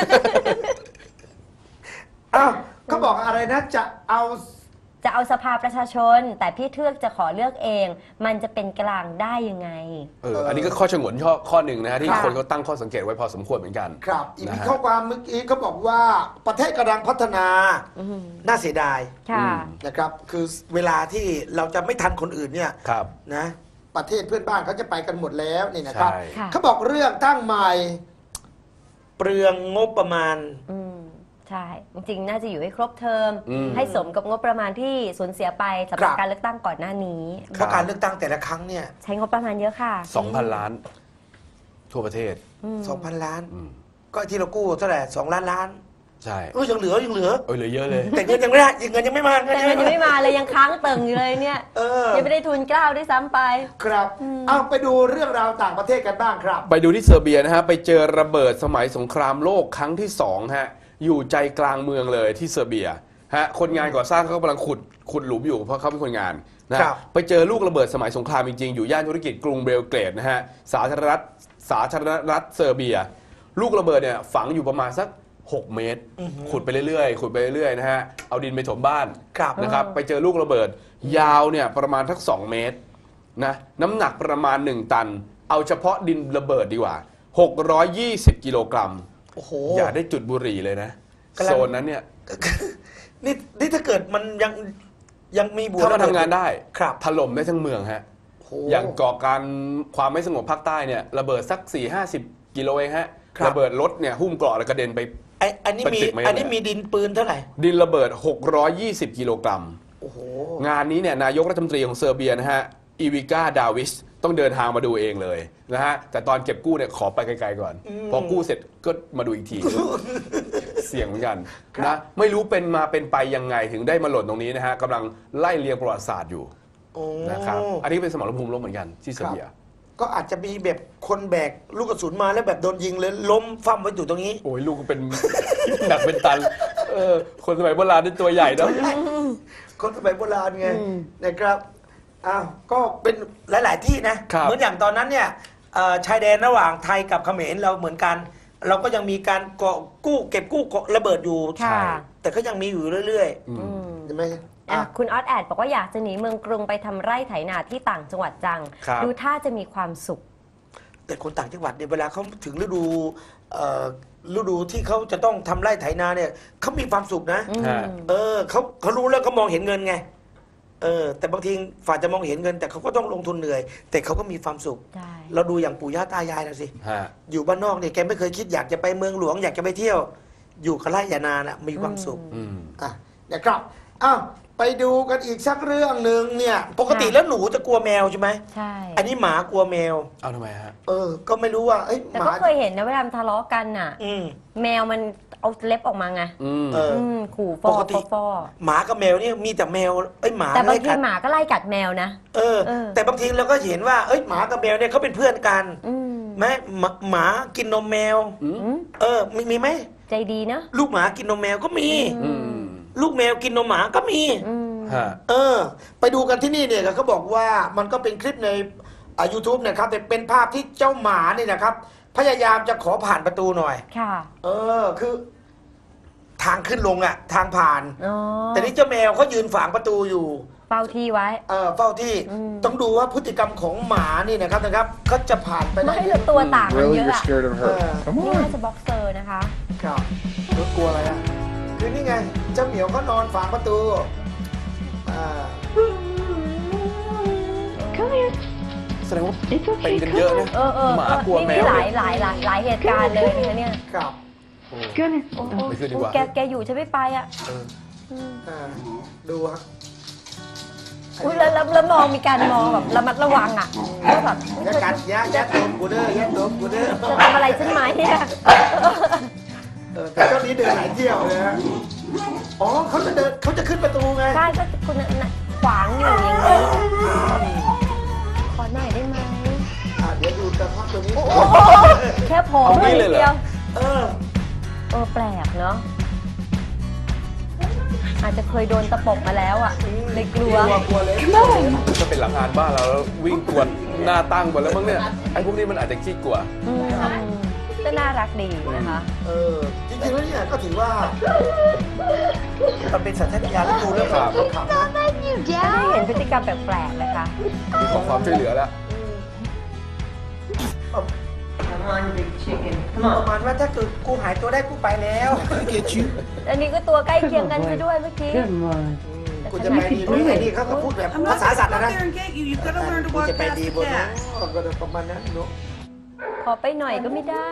S3: เขาบอกอะไรนะจะเอา
S2: สภาประชาชนแต่พี่เทือกจะขอเลือกเองมันจะเป็นกลางได้ยังไง
S1: อันนี้ก็ข้อฉงนข้อหนึ่งนะฮะที่คนก็ตั้งข้อสังเกตไว้พอสมควรเหมือนกัน
S3: ครับอีกข้อความเมื่อกี้เขาบอกว่าประเทศกำลังพัฒนาน่าเสียดายนะครับคือเวลาที่เราจะไม่ทันคนอื่นเนี่ยนะประเทศเพื่อนบ้านเขาจะไปกันหมดแล้วนี่นะครับเขาบอกเรื่องตั้งใหม่เปลืองงบประมาณ
S2: ใช่จริงๆน่าจะอยู่ให้ครบเทอมให้สมกับงบประมาณที่สูญเสียไปสำหรับการเลือกตั้งก่อนหน้านี้
S3: เพราะการเลือกตั้งแต่ละครั้งเนี่ย
S2: ใช้งบประมาณเยอะค่ะ
S1: 2,000 ล้านทั่วประเทศ
S3: 2,000 ล้านก็ที่เรากู้เท่าไหร่2 ล้านล้าน
S1: ใช่
S3: ยังเหลือเหลือ
S1: เยอะเลย
S3: แต่เงินยังไม่ได้เงินยังไม่มา
S2: เงินยังไม่มาเลยยังค้างเติ่งอยู่เลยเนี่ยยังไม่ได้ทุนกล้าวด้วยซ้ำไป
S3: ครับเอาไปดูเรื่องราวต่างประเทศกันบ้างครับ
S1: ไปดูที่เซอร์เบียนะฮะไปเจอระเบิดสมัยสงครามโลกครั้งที่2ฮะอยู่ใจกลางเมืองเลยที่เซอร์เบียฮะคนงานก่อสร้างเขากำลังขุดหลุมอยู่เพราะเขาเป็นคนงานนะไปเจอลูกระเบิดสมัยสงครามจริงๆอยู่ย่านธุรกิจกรุงเบลเกรดนะฮะสาธารณรัฐเซอร์เบียลูกระเบิดเนี่ยฝังอยู่ประมาณสัก6 เมตรขุดไปเรื่อยๆนะฮะเอาดินไปถมบ้านนะครับไปเจอลูกระเบิดยาวเนี่ยประมาณทัก2 เมตรนะน้ำหนักประมาณ1 ตันเอาเฉพาะดินระเบิดดีกว่า620 กิโลกรัมอย่าได้จุดบุหรี่เลยนะโซนนั้นเนี่ย
S3: นี่ถ้าเกิดมันยังมีบุหรี่
S1: ถ้ามันทำงานได้ถล่มได้ทั้งเมืองฮะอย่างก่อการความไม่สงบภาคใต้เนี่ยระเบิดสัก 4-50 กิโลเองฮะระเบิดรถเนี่ยหุ้มเกราะแล้วกระเด็นไป
S3: อันนี้มีดินปืนเท่าไหร่
S1: ดินระเบิด620 กิโลกรัมงานนี้เนี่ยนายกรัฐมนตรีของเซอร์เบียนะฮะอีวิกาดาวิชต้องเดินทางมาดูเองเลยนะฮะแต่ตอนเก็บกู้เนี่ยขอไปไกลๆก่อนพอกู้เสร็จก็มาดูอีกทีเสี่ยงเหมือนกันนะไม่รู้เป็นไปยังไงถึงได้มาหล่นตรงนี้นะฮะกำลังไล่เรียงประวัติศาสตร์อยู่นะครับอันนี้เป็นสมรภูมิล้มเหมือนกันที่เซอร์เบีย
S3: ก็อาจจะมีแบบคนแบกลูกกระสุนมาแล้วแบบโดนยิงเลยล้มฟั่มไว้อยู่ตรงนี้
S1: โอ้ยลูกก็เป็น หนักเป็นตันคนสมัยโบราณนี่ตัวใหญ่เนาะ
S3: คนสมัยโบราณไงนะครับก็เป็นหลายๆที่นะเหมือนอย่างตอนนั้นเนี่ยชายแดนระหว่างไทยกับเขมรเราเหมือนกันเราก็ยังมีการเก็บกู้ระเบิดอยู่แต่ก็ยังมีอยู่เรื่อยๆใช่ไหม
S2: คุณออสแอดบอกว่าอยากจะหนีเมืองกรุงไปทำไร่ไถนาที่ต่างจังหวัดจังดูท่าจะมีความสุข
S3: แต่คนต่างจังหวัดเนี่ยเวลาเขาถึงฤดูที่เขาจะต้องทำไร่ไถนาเนี่ยเขามีความสุขนะเขารู้แล้วเขามองเห็นเงินไงแต่บางทีฝ่ายจะมองเห็นเงินแต่เขาก็ต้องลงทุนเหนื่อยแต่เขาก็มีความสุขเราดูอย่างปู่ย่าตายายเราสิอยู่บ้านนอกเนี่ยแกไม่เคยคิดอยากจะไปเมืองหลวงอยากจะไปเที่ยวอยู่กับไร่ยานาน่ะมีความสุขนะครับไปดูกันอีกสักเรื่องหนึ่งเนี่ยปกติแล้วหนูจะกลัวแมวใช่ไหม
S2: ใช่
S3: อันนี้หมากลัวแมว
S1: เอาทำไมฮะ
S3: ก็ไม่รู้ว่า
S2: แต่ก็เคยเห็นนะเวลาทะเลาะกันน่ะแมวมันเอาเล็บออกมาไงขู่ฟอ
S3: หมากับแมวนี่มีแต่แมวหมา
S2: แต่บางทีหมาก็ไล่กัดแมวนะ
S3: แต่บางทีเราก็เห็นว่าหมากับแมวเนี่ยเขาเป็นเพื่อนกันไหมหมากินนมแมวมีไหม
S2: ใจดีนะ
S3: ลูกหมากินนมแมวก็มีลูกแมวกินนมหมาก็มีไปดูกันที่นี่เนี่ยเขาบอกว่ามันก็เป็นคลิปในYouTube นะครับแต่เป็นภาพที่เจ้าหมาเนี่ยนะครับพยายามจะขอผ่านประตูหน่อยคือทางขึ้นลงทางผ่านแต่นี่เจ้าแมวเขายืนฝางประตูอยู่
S2: ฝ้าที่ไว้
S3: เฝ้าที่ต้องดูว่าพฤติกรรมของหมานี่นะครับเขาจะผ่านไปได้
S2: ไม่หรือตัวต่างกันเยอะนี่น่าจะบ็อกเซอร์นะคะ
S3: ครับกลัวอะไรอ่ะคือนี่ไงเจ้าเหมียวก็นอนฝาประตู
S1: แสดงว่าเป็นกันเยอะนะหมากลัวแมว
S2: หลายเหตุการณ์เลยนะคะเนี่ย
S3: ครับ
S1: ไม่ขึ้นดีกว่า
S2: แกอยู่ฉันไม่ไปอ่ะ
S3: ดูฮะ
S2: แล้วมองมีการมองแบบระมัดระวังอ่ะก็แบบ
S3: ยัดกัดยัดดมกูเด้อยัดดมกูเด้อ
S2: จะทำอะไรฉันไหมเนี่ย
S3: แต่เจ้านี้เดินหลายเที่ยวเลยฮะอ๋อเขาจะขึ้นประตูไง
S2: ใช่ก็คุณขวางอยู่อย่างนี้ขอหน่อยได้ไหม
S3: เดี๋ยวดูตะพักตัวนี้
S2: แค่ผมนิดเดียวแปลกเนาะอาจจะเคยโดนตะปบมาแล้วอ่ะเลยกลัว
S3: เลย
S1: จะเป็นหลังงานบ้านเราแล้ววิ่งกวนหน้าตั้งหมดแล้วมั้งเนี่ยไอ้พวกนี้มันอาจจะขี้กลัว
S2: ก็น่ารักดีนะคะ
S3: จริงๆแล้วเนี่ยก็ถือว่ามันเป็นสัญชาตญาณที่ดูเรื่องขำนะ
S2: ได้เห็นพฤติกรรมแปลกๆนะคะ
S1: มีขอความช่วยเหลือแล้ว
S3: ประมาณว่าถ้าเกิดกูหายตัวได้กูไปแล้ว
S2: อันนี้ก็ตัวใกล้เคียงกันไปด้วยเมื่อกี้
S3: กูจะไปดีไหมไอ้นี่เขาพูดแบบภาษาสัตว์นะกูจะไปดีบนนั้นก็ประมาณนั้นเนาะ
S2: ขอไปหน่อยก็ไม่ได้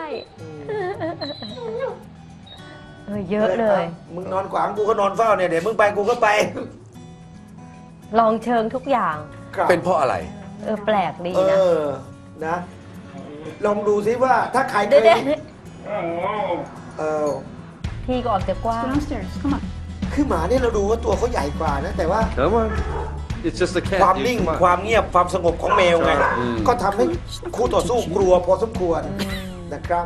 S2: เยอะเลย
S3: มึงนอนขวางกูก็นอนเฝ้าเนี่ยเดี๋ยวมึงไปกูก็ไป
S2: ลองเชิงทุกอย่าง
S1: เป็นเพราะอะไร
S2: แปลกดี
S3: นะลองดูซิว่าถ้าใครเคย
S2: ที่ก็ออกจะกว้าง
S3: คือหมาเนี่ยเราดูว่าตัวเขาใหญ่กว่านะแต่ว่าความนิ่งความเงียบความสงบของแมวไงก็ทำให้คู่ต่อสู้กลัวพอสมควรนะครับ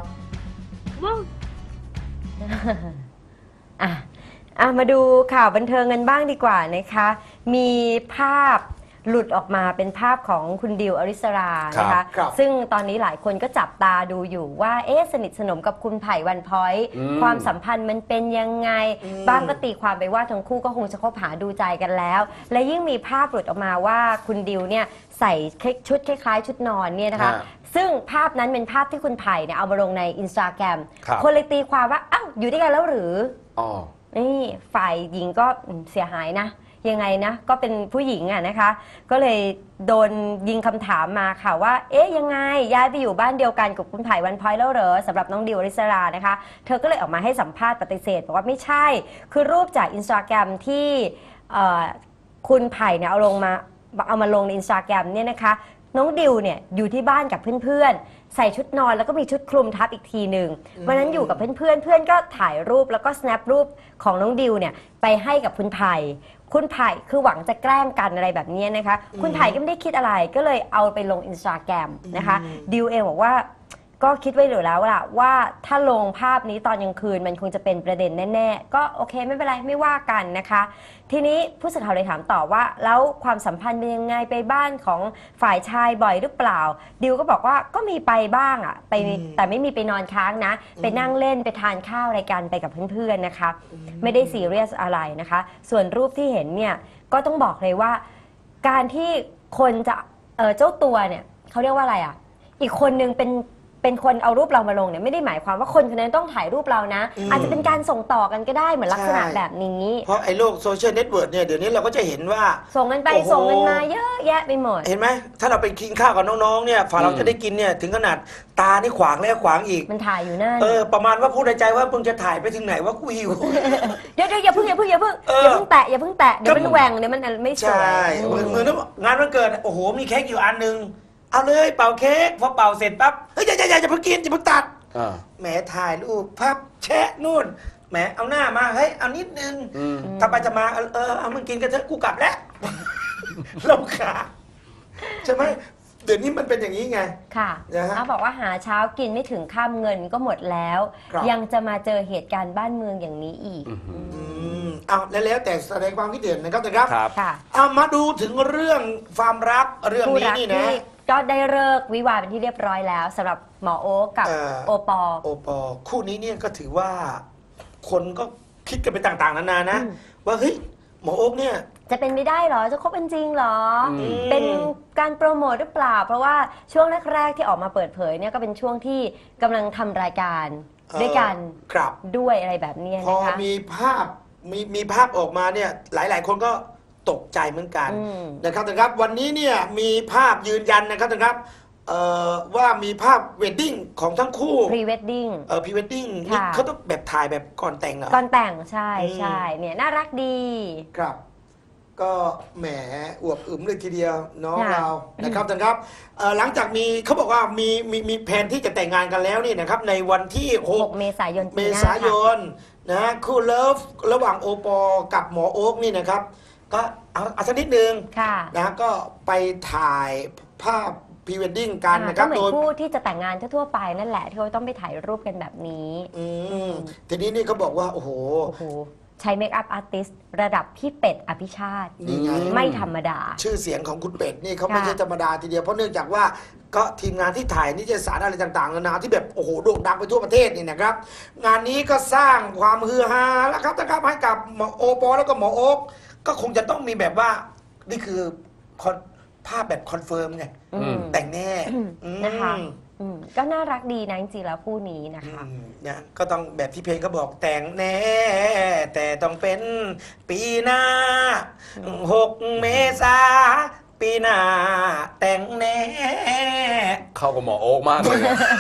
S2: มาดูข่าวบันเทิงกันบ้างดีกว่านะคะมีภาพหลุดออกมาเป็นภาพของคุณดิวอริสรานะคะซึ่งตอนนี้หลายคนก็จับตาดูอยู่ว่าสนิทสนมกับคุณไผ่วันพ้อยความสัมพันธ์มันเป็นยังไงบ้างก็ตีความไปว่าทั้งคู่ก็คงจะคบหาดูใจกันแล้วและยิ่งมีภาพหลุดออกมาว่าคุณดิวเนี่ยใส่ชุดคล้ายๆชุดนอนเนี่ยนะคะซึ่งภาพนั้นเป็นภาพที่คุณไผ่เนี่ยเอามาลงใน Instagram คนเลยตีความว่าอ้าวอยู่ด้วยกันแล้วหรือนี่ฝ่ายหญิงก็เสียหายนะยังไงนะก็เป็นผู้หญิงนะคะก็เลยโดนยิงคำถามมาค่ะว่ายังไงย้ายไปอยู่บ้านเดียวกันกับคุณไผ่วันพ้อยแล้วเหรอสำหรับน้องดิวอริสรานะคะเธอก็เลยออกมาให้สัมภาษณ์ปฏิเสธบอกว่าไม่ใช่คือรูปจาก Instagram ที่คุณไผ่เนี่ยเอามาลงใน Instagram เนี่ยนะคะน้องดิวเนี่ยอยู่ที่บ้านกับเพื่อนๆใส่ชุดนอนแล้วก็มีชุดคลุมทับอีกทีหนึ่งวันนั้นอยู่กับเพื่อนก็ถ่ายรูปแล้วก็ snap รูปของน้องดิวเนี่ยไปให้กับคุณไผ่คือหวังจะแกล้งกันอะไรแบบนี้นะคะคุณไผ่ก็ไม่ได้คิดอะไรก็เลยเอาไปลง Instagram นะคะดิวเองบอกว่าก็คิดไว้อยู่แล้วล่ะว่าถ้าลงภาพนี้ตอนกลางคืนมันคงจะเป็นประเด็นแน่ๆก็โอเคไม่เป็นไรไม่ว่ากันนะคะทีนี้ผู้สื่อข่าวเลยถามต่อว่าแล้วความสัมพันธ์เป็นยังไงไปบ้านของฝ่ายชายบ่อยหรือเปล่าดิวก็บอกว่าก็มีไปบ้างไปแต่ไม่มีไปนอนค้างนะไปนั่งเล่นไปทานข้าวอะไรกันไปกับเพื่อนๆนะคะไม่ได้ซีเรียสอะไรนะคะส่วนรูปที่เห็นเนี่ยก็ต้องบอกเลยว่าการที่คนจะเจ้าตัวเนี่ยเขาเรียกว่าอะไรอีกคนนึงเป็นคนเอารูปเรามาลงเนี่ยไม่ได้หมายความว่าคนคนนั้นต้องถ่ายรูปเรานะอาจจะเป็นการส่งต่อกันก็ได้เหมือนลักษณะแบบนี้
S3: เพราะไอ้โลกโซเชียลเน็ตเวิร์กเนี่ยเดี๋ยวนี้เราก็จะเห็นว่า
S2: ส่งกันไปส่งกันมาเยอะแยะไปหมด
S3: เห็นไหมถ้าเราไปกินข้าวกับน้องๆเนี่ยฝ่าเราจะได้กินเนี่ยถึงขนาดตานี่ขวางแล้วขวางอีก
S2: มันถ่ายอยู่นั่น
S3: ประมาณว่าพูดในใจว่ามึงจะถ่ายไปถึงไหนว่ากูหิว
S2: เดี๋ยวอย่าเพิ่งแตะเดี๋ยวมันแหว่งเดี๋ยวมันไม่สวย
S3: ใช่เหมือนงานวันเกิดโอ้โหมีเค้กอยู่อันนึงเอาเลยเป่าเค้กพอเป่าเสร็จปั๊บเฮ้ยอย่าเพิ่งกินอย่าเพิ่งตัดแหมถ่ายรูปพับแชะนู่นแหมเอาหน้ามาเฮ้ยเอานิดนึงถ้าไปจะมาเอามึงกินกันเถอะกูกลับแล้วลำขาใช่ไหมเดี๋ยวนี้มันเป็นอย่างนี้ไง
S2: ค่ะเขาบอกว่าหาเช้ากินไม่ถึงค่ำเงินก็หมดแล้วยังจะมาเจอเหตุการณ์บ้านเมืองอย่างนี้อีก
S3: เอาแล้วแต่แสดงความคิดเห็นนะครับเอามาดูถึงเรื่องความรักเรื่องนี้นี่นะ
S2: ก็ได้เลิกวิวาห์เป็นที่เรียบร้อยแล้วสำหรับหมอโอ๊คกับโอปอ
S3: คู่นี้เนี่ยก็ถือว่าคนก็คิดกันไปต่างๆนานานะว่าเฮ้ยหมอโอ๊คเนี่ย
S2: จะเป็นไม่ได้เหรอจะคบเป็นจริงเหรอเป็นการโปรโมทหรือเปล่าเพราะว่าช่วงแรกๆที่ออกมาเปิดเผยเนี่ยก็เป็นช่วงที่กำลังทำรายการด้วยกันด้วยอะไรแบบนี้นะคะ
S3: พอมีภาพออกมาเนี่ยหลายๆคนก็ตกใจเหมือนกันนะครับท่านครับวันนี้เนี่ยมีภาพยืนยันนะครับท่านครับว่ามีภาพเวดดิ้งของทั้งคู่
S2: พรีเวดดิ้ง
S3: พรีเวดดิ้งนี่เขาต้องแบบถ่ายแบบก่อนแต่งเหรอ
S2: ก่อนแต่งใช่ใช่เนี่ยน่ารักดี
S3: ครับก็แหมอวบอึมเลยทีเดียวน้องเรานะครับท่านครับหลังจากมีเขาบอกว่ามีแผนที่จะแต่งงานกันแล้วนี่นะครับในวันที่
S2: 6 เมษาย
S3: นนะคู่เลิฟระหว่างโอปอกับหมอโอ๊กนี่นะครับก็เอาสักนิดนึงนะก็ไปถ่ายภาพพรีเวดดิ้งกันนะครับ
S2: โดยคู่ที่จะแต่งงานทั่วไปนั่นแหละที่เขาต้องไปถ่ายรูปกันแบบนี้
S3: ทีนี้นี่เขาบอกว่าโอ้โห
S2: ใช้เมคอัพอาร์ติสต์ระดับพี่เป็ดอภิชาติไม่ธรรมดา
S3: ชื่อเสียงของคุณเป็ดนี่เขาไม่ใช่ธรรมดาทีเดียวเพราะเนื่องจากว่าก็ทีมงานที่ถ่ายนิตยสารอะไรต่างๆนานาที่แบบโอ้โหโด่งดังไปทั่วประเทศนี่นะครับงานนี้ก็สร้างความฮือฮาแล้วครับนะครับให้กับหมอโอปอแล้วก็หมอโอ๊กก็คงจะต้องมีแบบว่านี่คือภาพแบบคอนเฟิร์มไงแต่งแน่
S2: นะคะก็น่ารักดีนะจริงๆแล้วคู่นี้นะคะ
S3: นะก็ต้องแบบที่เพลงเขาบอกแต่งแน่แต่ต้องเป็นปีหน้า6 เมษาปีหน้าแต่งแน่
S1: เข้ากับหมอโอ๊กมากเลย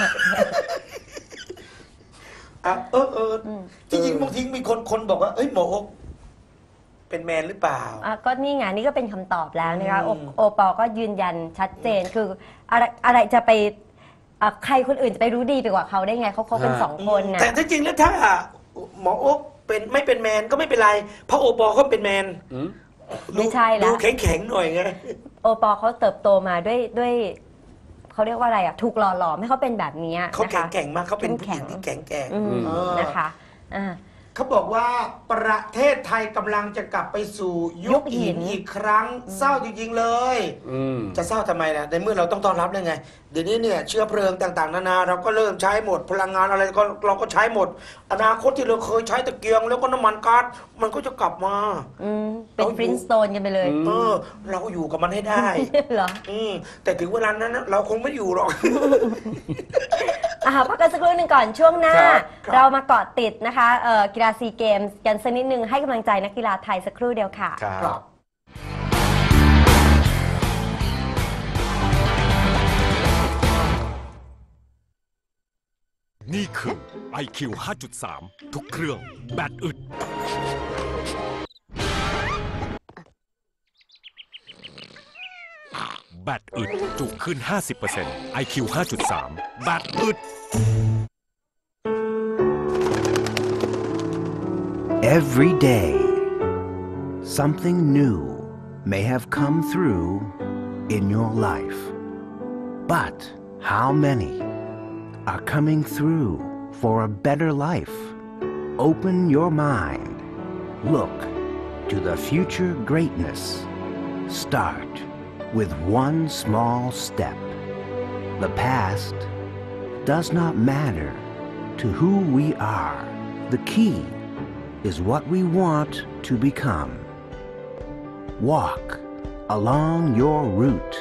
S3: จริงๆบางทีมีคนบอกว่าเอ้ยหมอโอ๊กเป็นแมนหรือเปล่า
S2: ก็นี่ไงนี่ก็เป็นคำตอบแล้วนะคะโอปอก็ยืนยันชัดเจนคืออะไรจะไปใครคนอื่นจะไปรู้ดีไปกว่าเขาได้ไงเขาเป็น2 คนนะ
S3: แต่จริงๆแล้วถ้าหมอโอ๊กไม่เป็นแมนก็ไม่เป็นไรเพราะโอปอเขาเป็นแมน
S2: ไม่ใช่แล้ว
S3: ดูแข็งๆหน่อยไง
S2: โอปอเขาเติบโตมาด้วยเขาเรียกว่าอะไรถูกหล่อหลอมให้เขาเป็นแบบนี้
S3: เขาแข็งมากเขาเป็นผู้หญิงที่แข็ง
S2: นะคะ
S3: เขาบอกว่าประเทศไทยกำลังจะกลับไปสู่ยุคหินอีกครั้งเศร้าจริงๆเลยจะเศร้าทำไมนะในเมื่อเราต้องต้อนรับเลยไงเดี๋ยวนี้เนี่ยเชื้อเพลิงต่างๆนานาเราก็เริ่มใช้หมดพลังงานอะไรก็เราก็ใช้หมดอนาคตที่เราเคยใช้ตะเกียงแล้วก็น้ำมันก๊าซมันก็จะกลับมา
S2: เป็นฟรินสโตนกันไปเลย
S3: เราอยู่กับมันให้ได้
S2: เหรอ
S3: แต่ถึงเวลานั้นเราคงไม่อยู่หรอก
S2: พักกันสักครู่หนึ่งก่อนช่วงหน้าเรามาเกาะติดนะคะกีฬาซีเกมส์กันสักนิดนึงให้กำลังใจนักกีฬาไทยสักครู่เดียวค่ะ
S10: นี่คือ IQ 5.3 ทุกเครื่องแบตอึดแบตอึดจุขึ้น 50% IQ 5.3 แบตอึด
S11: Every day, something new may have come through in your life. But how many are coming through for a better life? Open your mind. Look to the future greatness. Start with one small step. The past does not matter to who we are. The key is what we want to become. Walk along your route.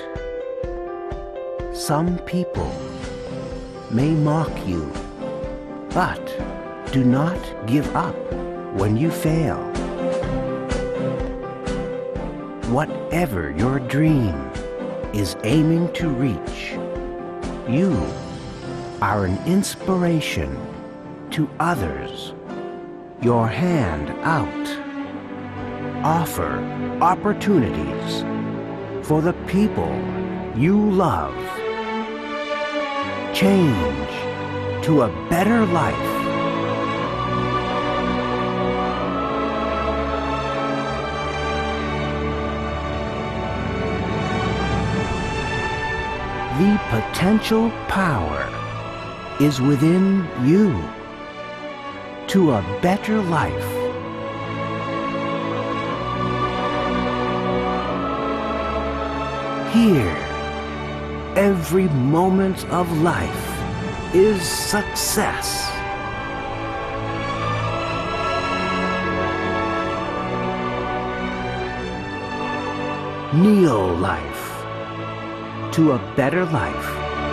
S11: Some people may mock you, but do not give up when you fail. Whatever your dream is aiming to reach, you are an inspiration to others. Your hand out. Offer opportunities for the people you love. Change to a better life. The potential power is within you to a better life. Here, every moment of life is success. Neo Life. To a better life.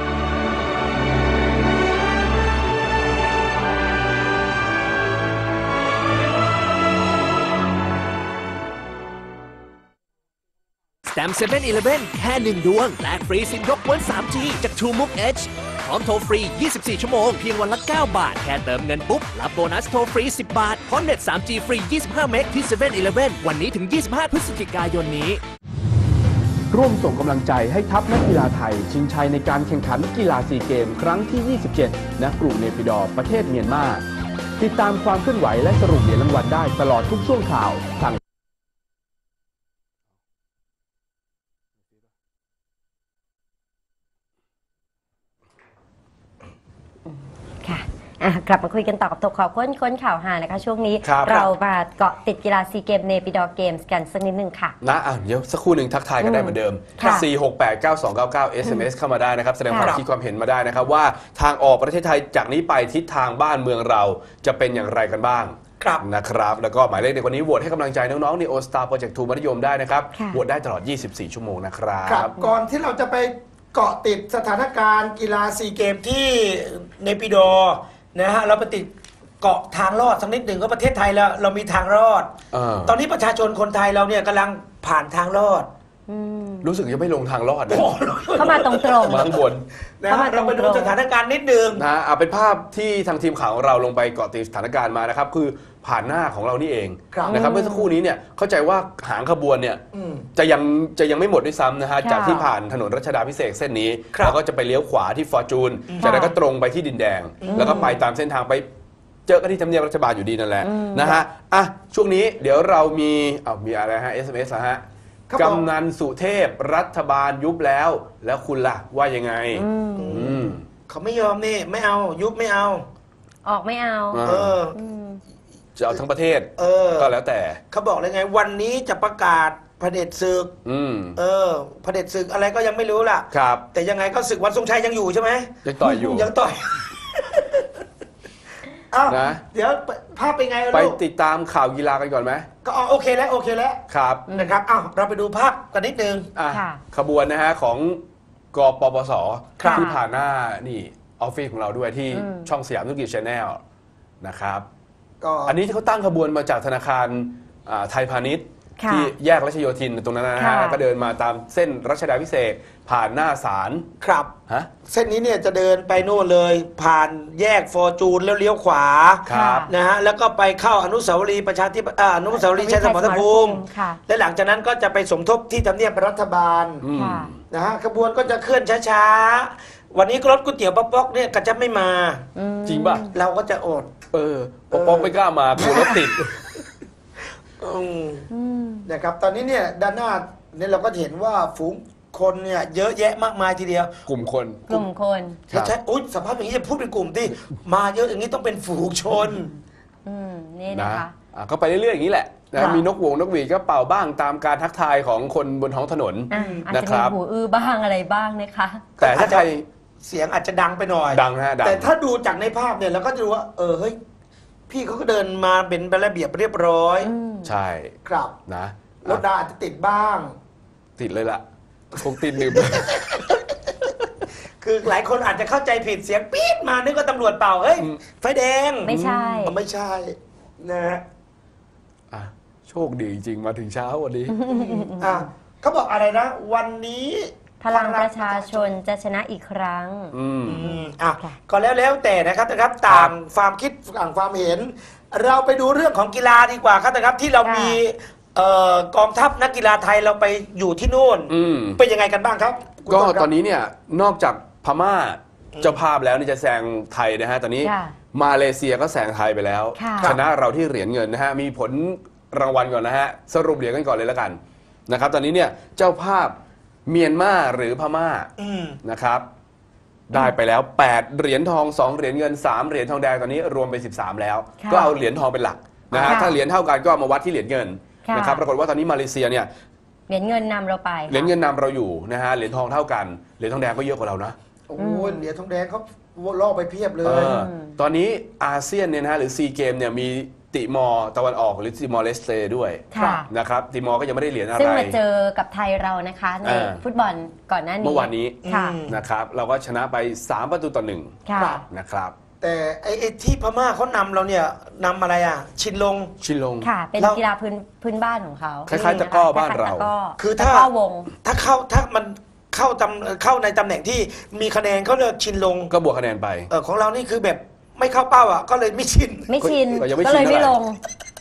S4: Stamp 7-Eleven แค่1 ดวงแลกฟรีซิมยกวน 3G จาก True Move Edge พร้อมโทรฟรี 24 ชั่วโมงเพียงวันละ 9 บาท แค่เติมเงินปุ๊บรับโบนัสโทรฟรี 10 บาทพร้อมเน็ต 3G ฟรี 25 เมกที่ 7-Eleven วันนี้ถึง 25 พฤศจิกายนนี้
S7: ร่วมส่งกำลังใจให้ทัพนักกีฬาไทยชิงชัยในการแข่งขันกีฬาซีเกมครั้งที่ 27 ณ กรุงเนปิดอร์ประเทศเมียนมาติดตามความเคลื่อนไหวและสรุปเหรียญรางวัลได้ตลอดทุกช่วงข่าวทาง
S2: กลับมาคุยกันต่อกับทกข่าวค้นข่าวหานะคะช่วงนี้เรามาเกาะติดกีฬาซีเกมเนปิดอร์เกมส์กันสักนิดนึงค่ะ
S1: นะเดี๋ยวสักครู่หนึ่งทักทายกันได้เหมือนเดิม 4689299 SMS เข้ามาได้นะครับแสดงความคิดความเห็นมาได้นะครับว่าทางออกประเทศไทยจากนี้ไปทิศทางบ้านเมืองเราจะเป็นอย่างไรกันบ้างนะครับแล้วก็หมายเลขในวันนี้โหวตให้กำลังใจน้องๆในโอสตาร์โปรเจกต์ทูมัธยมได้นะครับโหวตได้ตลอด 24 ชั่วโมงนะครับ
S3: ก่อนที่เราจะไปเกาะติดสถานการณ์กีฬาซีเกมที่เนปิดอร์นะฮะเราไปติดเกาะทางรอดสักนิดหนึ่งก็ประเทศไทยแล้วเรามีทางรอดตอนนี้ประชาชนคนไทยเราเนี่ยกำลังผ่านทางรอด
S1: รู้สึกจะไม่ลงทางรอด
S2: เข้ามาตรงๆ
S1: มาข้างบน
S3: นะเราไปดูสถานการณ์นิดนึง
S1: นะเอาเป็นภาพที่ทางทีมข่าวของเราลงไปเกาะติดสถานการณ์มานะครับคือผ่านหน้าของเรานี่เองนะครับเมื่อสักครู่นี้เนี่ยเข้าใจว่าหางขบวนเนี่ยจะยังไม่หมดด้วยซ้ำนะฮะจากที่ผ่านถนนรัชดาภิเษกเส้นนี้เราก็จะไปเลี้ยวขวาที่ฟอร์จูนจากนั้นก็ตรงไปที่ดินแดงแล้วก็ไปตามเส้นทางไปเจอกันที่ทำเนียบรัฐบาลอยู่ดีนั่นแหละนะฮะช่วงนี้เดี๋ยวเรามีอะไรฮะ SMS นะฮะกำนันสุเทพรัฐบาลยุบแล้วคุณล่ะว่ายังไง
S3: เขาไม่ยอมนี่ไม่เอายุบไม่เอา
S2: ออกไม่เอา
S1: จะเอาทั้งประเทศก็แล้วแต่
S3: เขาบอกเลยไงวันนี้จะประกาศเผด็จศึกเผด็จศึกอะไรก็ยังไม่รู้ล่ะ
S1: ครับ
S3: แต่ยังไงก็ศึกวันทรงชัยยังอยู่ใช่ไหม
S1: ยังต่อยอยู่
S3: ยังต่อยนะเดี๋ยวภาพเป็นไง
S1: ไปติดตามข่าวกีฬากันก่อนไหม
S3: ก็โอเคแล้ว
S1: ครับ
S3: นะครับเราไปดูภาพกันนิดนึง
S1: ขบวนนะฮะของกปปสที่ผ่านหน้านี่ออฟฟิศของเราด้วยที่ช่องสยามธุรกิจ Channel นะครับอันนี้ที่เขาตั้งขบวนมาจากธนาคารไทยพาณิชย์ที่แยกรัชโยธินตรงนั้นนะฮะก็เดินมาตามเส้นรัชดาภิเษกผ่านหน้าศาล
S3: ครับเส้นนี้เนี่ยจะเดินไปโน่นเลยผ่านแยกฟอร์จูนแล้วเลี้ยวขวานะฮะแล้วก็ไปเข้าอนุสาวรีย์ประชาธิปไตยอนุสาวรีย์ชัยสมรภูมิและหลังจากนั้นก็จะไปสมทบที่ทำเนียบรัฐบาลนะฮะขบวนก็จะเคลื่อนช้าๆวันนี้รถก๋วยเตี๋ยวป๊อกๆเนี่ยก็จะไม่มา
S1: จริงป่ะ
S3: เราก็จะอด
S1: ป๊อกๆไม่กล้ามากลัวรถติด
S3: นะครับตอนนี้เนี่ยด้านหน้าเนี่ยเราก็เห็นว่าฝูงคนเนี่ยเยอะแยะมากมายทีเดียว
S1: กลุ่มคน
S3: ใช่อุ๊ยสภาพอย่างนี้จะพูดเป็นกลุ่มที่มาเยอะอย่างนี้ต้องเป็นฝูงชน
S2: นี่นะคะ
S1: ก็ไปเรื่อยๆอย่างนี้แหละนะมีนกหวีดก็เป่าบ้างตามการทักทายของคนบนท้องถนน
S2: นะครับอาจจะมีหูอื้อบ้างอะไรบ้างนะคะ
S1: แต่ถ้าใคร
S3: เสียงอาจจะดังไปหน่อย
S1: ดังฮะ
S3: แต่ถ้าดูจากในภาพเนี่ยเราก็จะดูว่าเฮ้ยพี่เขาก็เดินมาเป็นระเบียบเรียบร้อย
S1: ใช่
S3: ครับ
S1: นะ
S3: รถดาอาจจะติดบ้าง
S1: ติดเลยล่ะคงติดลืม
S3: คือหลายคนอาจจะเข้าใจผิดเสียงปี๊ดมานึกว่าตำรวจเป่าเฮ้ยไฟแดง
S2: ไม่ใช่
S3: นะฮะ
S1: โชคดีจริงมาถึงเช้าวันนี้
S3: เขาบอกอะไรนะวันนี้
S2: พลังประชาชนจะชนะอีกครั้ง
S3: ก็แล้วแต่นะครับต่างความคิดต่างความเห็นเราไปดูเรื่องของกีฬาดีกว่าครับที่เรามีกองทัพนักกีฬาไทยเราไปอยู่ที่นู่นเป็นยังไงกันบ้างครับ
S1: ก็ตอนนี้เนี่ยนอกจากพม่าเจ้าภาพแล้วนี่จะแซงไทยนะฮะตอนนี้มาเลเซียก็แซงไทยไปแล้วชนะเราที่เหรียญเงินนะฮะมีผลรางวัลก่อนนะฮะสรุปเหรียญกันก่อนเลยแล้วกันนะครับตอนนี้เนี่ยเจ้าภาพเมียนมาหรือพม่านะครับได้ไปแล้ว8เหรียญทอง2เหรียญเงิน3เหรียญทองแดงตอนนี้รวมเป็น13แล้วก็เอาเหรียญทองเป็นหลักนะฮะถ้าเหรียญเท่ากันก็เอามาวัดที่เหรียญเงินนะครับปรากฏว่าตอนนี้มาเลเซียเนี่ย
S2: เหรียญเงินนำเราไป
S1: เหรียญเงินนำเราอยู่นะฮะเหรียญทองเท่ากันเหรียญทองแดงก็เยอะกว่าเรานะ
S3: โอ้เหรียญทองแดงเขาล่อไปเพียบเลย
S1: ตอนนี้อาเซียนเนี่ยนะฮะหรือซีเกมเนี่ยมีติมอร์ตะวันออกหรือติมอร์เลสเตด้วยนะครับติมอร์ก็ยังไม่ได้เหรียญอะไร
S2: ซึ่งมาเจอกับไทยเรานะคะในฟุตบอลก่อนหน้านี้
S1: เมื่อวานนี้นะครับเราก็ชนะไป3-1นะครับ
S3: แต่ไอ้ที่พม่าเขานำเราเนี่ยนำอะไรอ่ะชินลง
S2: ค่ะเป็นกีฬาพื้นบ้านของเขา
S1: คล้ายๆตะก้อบ้านเรา
S3: คือถ้ามันเข้าในตำแหน่งที่มีคะแนนเขาเรียกชินลง
S1: ก็บวกคะแนนไป
S3: ของเรานี่คือแบบไม่เข้าเป้าอ่ะก็เลยไม่ชิน
S2: ก็เลยไม่ลง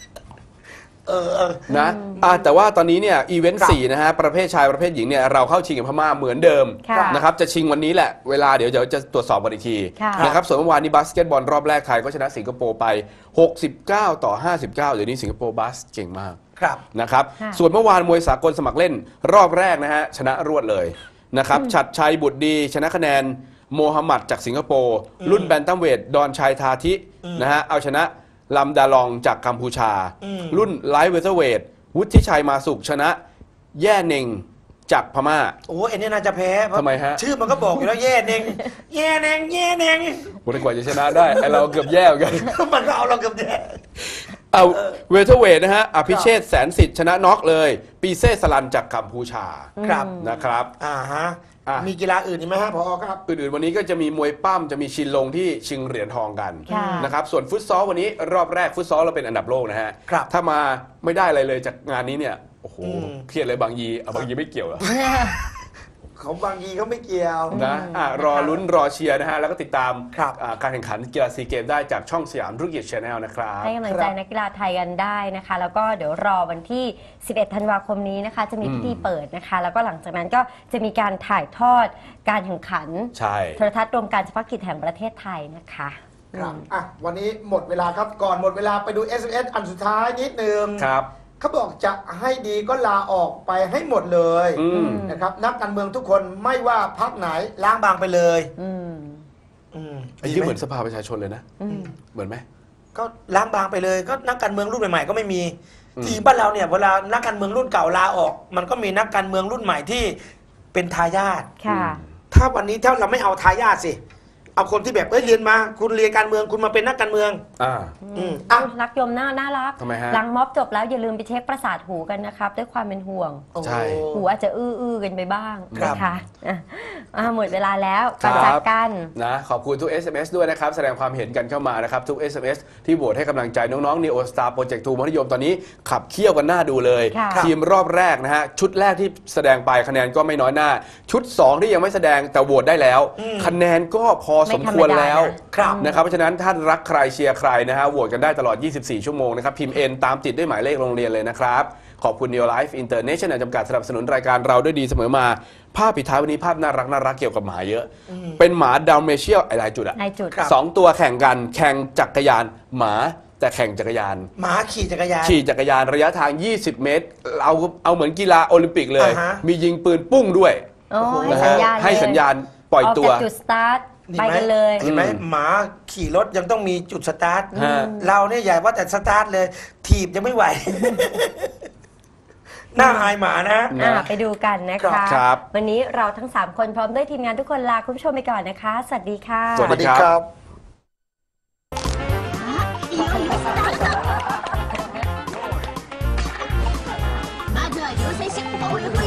S1: นะแต่ว่าตอนนี้เนี่ยอีเวนต์4นะฮะประเภทชายประเภทหญิงเนี่ยเราเข้าชิงกับพม่าเหมือนเดิมนะครับจะชิงวันนี้แหละเวลาเดี๋ยวจะตรวจสอบกันอีกทีนะครับส่วนเมื่อวานนี้บาสเกตบอลรอบแรกไทยก็ชนะสิงคโปร์ไป69-59เดี๋ยวนี้สิงคโปร์บาสเก่งมากนะครับส่วนเมื่อวานมวยสากลสมัครเล่นรอบแรกนะฮะชนะรวดเลยนะครับฉัตรชัยบุตรดีชนะคะแนนโมฮัมหมัดจากสิงคโปร์รุ่นแบนตัมเวทดอนชัยทาธินะฮะเอาชนะลำดาลองจากกัมพูชารุ่นไลท์เวเทอร์เวทวุฒิชัยมาสุขชนะแย่เน่งจากพม่า
S3: โอ้เอ็นนี่น่าจะแพ้
S1: ทำไมฮะ
S3: ชื่อมันก็บอกอยู่แล้วแย่เน่งแย่เน่ง
S1: วันกว่าจะชนะได้ไอเราเกือบแย่กัน
S3: มันก็เอาเราเกือบแย่
S1: เอาเวเทอร์เวทนะฮะอภิเชษฐ์แสนสิทธิ์ชนะน็อกเลยปีเซ่สลันจากกัมพูชานะครับ
S3: มีกีฬาอื่นอีกไหมฮะผอครับ
S1: อื่นๆวันนี้ก็จะมีมวยปั้มจะมีชินลงที่ชิงเหรียญทองกันนะครับส่วนฟุตซอลวันนี้รอบแรกฟุตซอลเราเป็นอันดับโลกนะฮะถ้ามาไม่ได้อะไรเลยจากงานนี้เนี่ยโอ้โหเครียดเลยบางยีไม่เกี่ยวหรอ
S3: ของบางยีเขาไม่เกี่ยว
S1: นะรอลุ้นรอเชียร์นะฮะแล้วก็ติดตามการแข่งขันกีฬาซีเกมได้จากช่องสยามธุรกิจ Channel นะครับ
S2: ให้กำลังใจนักกีฬาไทยกันได้นะคะแล้วก็เดี๋ยวรอวันที่11ธันวาคมนี้นะคะจะมีพิธีเปิดนะคะแล้วก็หลังจากนั้นก็จะมีการถ่ายทอดการแข่งขันโทรทัศน์รวมการเฉพาะกิจแห่งประเทศไทยนะคะ
S3: ครับวันนี้หมดเวลาครับก่อนหมดเวลาไปดู SMS อันสุดท้ายนิดนึง
S1: ครับ
S3: เขาบอกจะให้ดีก็ลาออกไปให้หมดเลยนะครับนักการเมืองทุกคนไม่ว่าพรรคไหนล้างบางไปเลย
S1: อันนี้เหมือนสภาประชาชนเลยนะเหมือนไหม
S3: ก็ล้างบางไปเลยก็นักการเมืองรุ่นใหม่ๆก็ไม่มีที่บ้านเราเนี่ยเวลานักการเมืองรุ่นเก่าลาออกมันก็มีนักการเมืองรุ่นใหม่ที่เป็นทายาทถ้าวันนี้ถ้าเราไม่เอาทายาทสิเอาคนที่แบบเรียนมาคุณเรียนการเมืองคุณมาเป็นนักการเมือง
S2: รักยมน่ารักหลังม็อบจบแล้วอย่าลืมไปเช็คประสาทหูกันนะครับด้วยความเป็นห่วงหูอาจจะอื้อกันไปบ้างนะคะหมดเวลาแล้วจากกัน
S1: นะขอบคุณทุก SMS ด้วยนะครับแสดงความเห็นกันเข้ามานะครับทุก SMS ที่โหวตให้กำลังใจน้องๆ Neo Star Project 2 มัธยมตอนนี้ขับเคี่ยวกันหน้าดูเลยทีมรอบแรกนะฮะชุดแรกที่แสดงไปคะแนนก็ไม่น้อยหน้าชุด2ที่ยังไม่แสดงแต่โหวตได้แล้วคะแนนก็พอสมควรแล้วนะครับเพราะฉะนั้นท่านรักใครเชียร์ใครนะฮะโหวตกันได้ตลอด24ชั่วโมงนะครับพิมพ์ N ตามติดด้วยหมายเลขโรงเรียนเลยนะครับขอบคุณ Neo Life International จำกัดสนับสนุนรายการเราด้วยดีเสมอมาภาพปิดท้ายวันนี้ภาพน่ารักเกี่ยวกับหมาเยอะเป็นหมาดัลเมเชียลหลายจุด2ตัวแข่งกันแข่งจักรยานหมาแต่แข่งจักรยาน
S3: หมาขี่จักร
S1: ยานระยะทาง20 เมตรเอาเหมือนกีฬาโอลิมปิกเลยมียิงปืนปุ้งด้วยให้สัญญาณปล่อยตัว
S2: จุดสตาร์ทไปกันเลย
S3: เห็นไหมหมาขี่รถยังต้องมีจุดสตาร์ทเราเนี่ยใหญ่ว่าแต่สตาร์ทเลยถีบยังไม่ไหวน่าอายหมานะ
S2: ไปดูกันนะคะวันนี้เราทั้ง3คนพร้อมด้วยทีมงานทุกคนลาคุณผู้ชมไปก่อนนะคะสวัสดีค่ะ
S1: สวัสดีครับ
S12: まずは両選手応援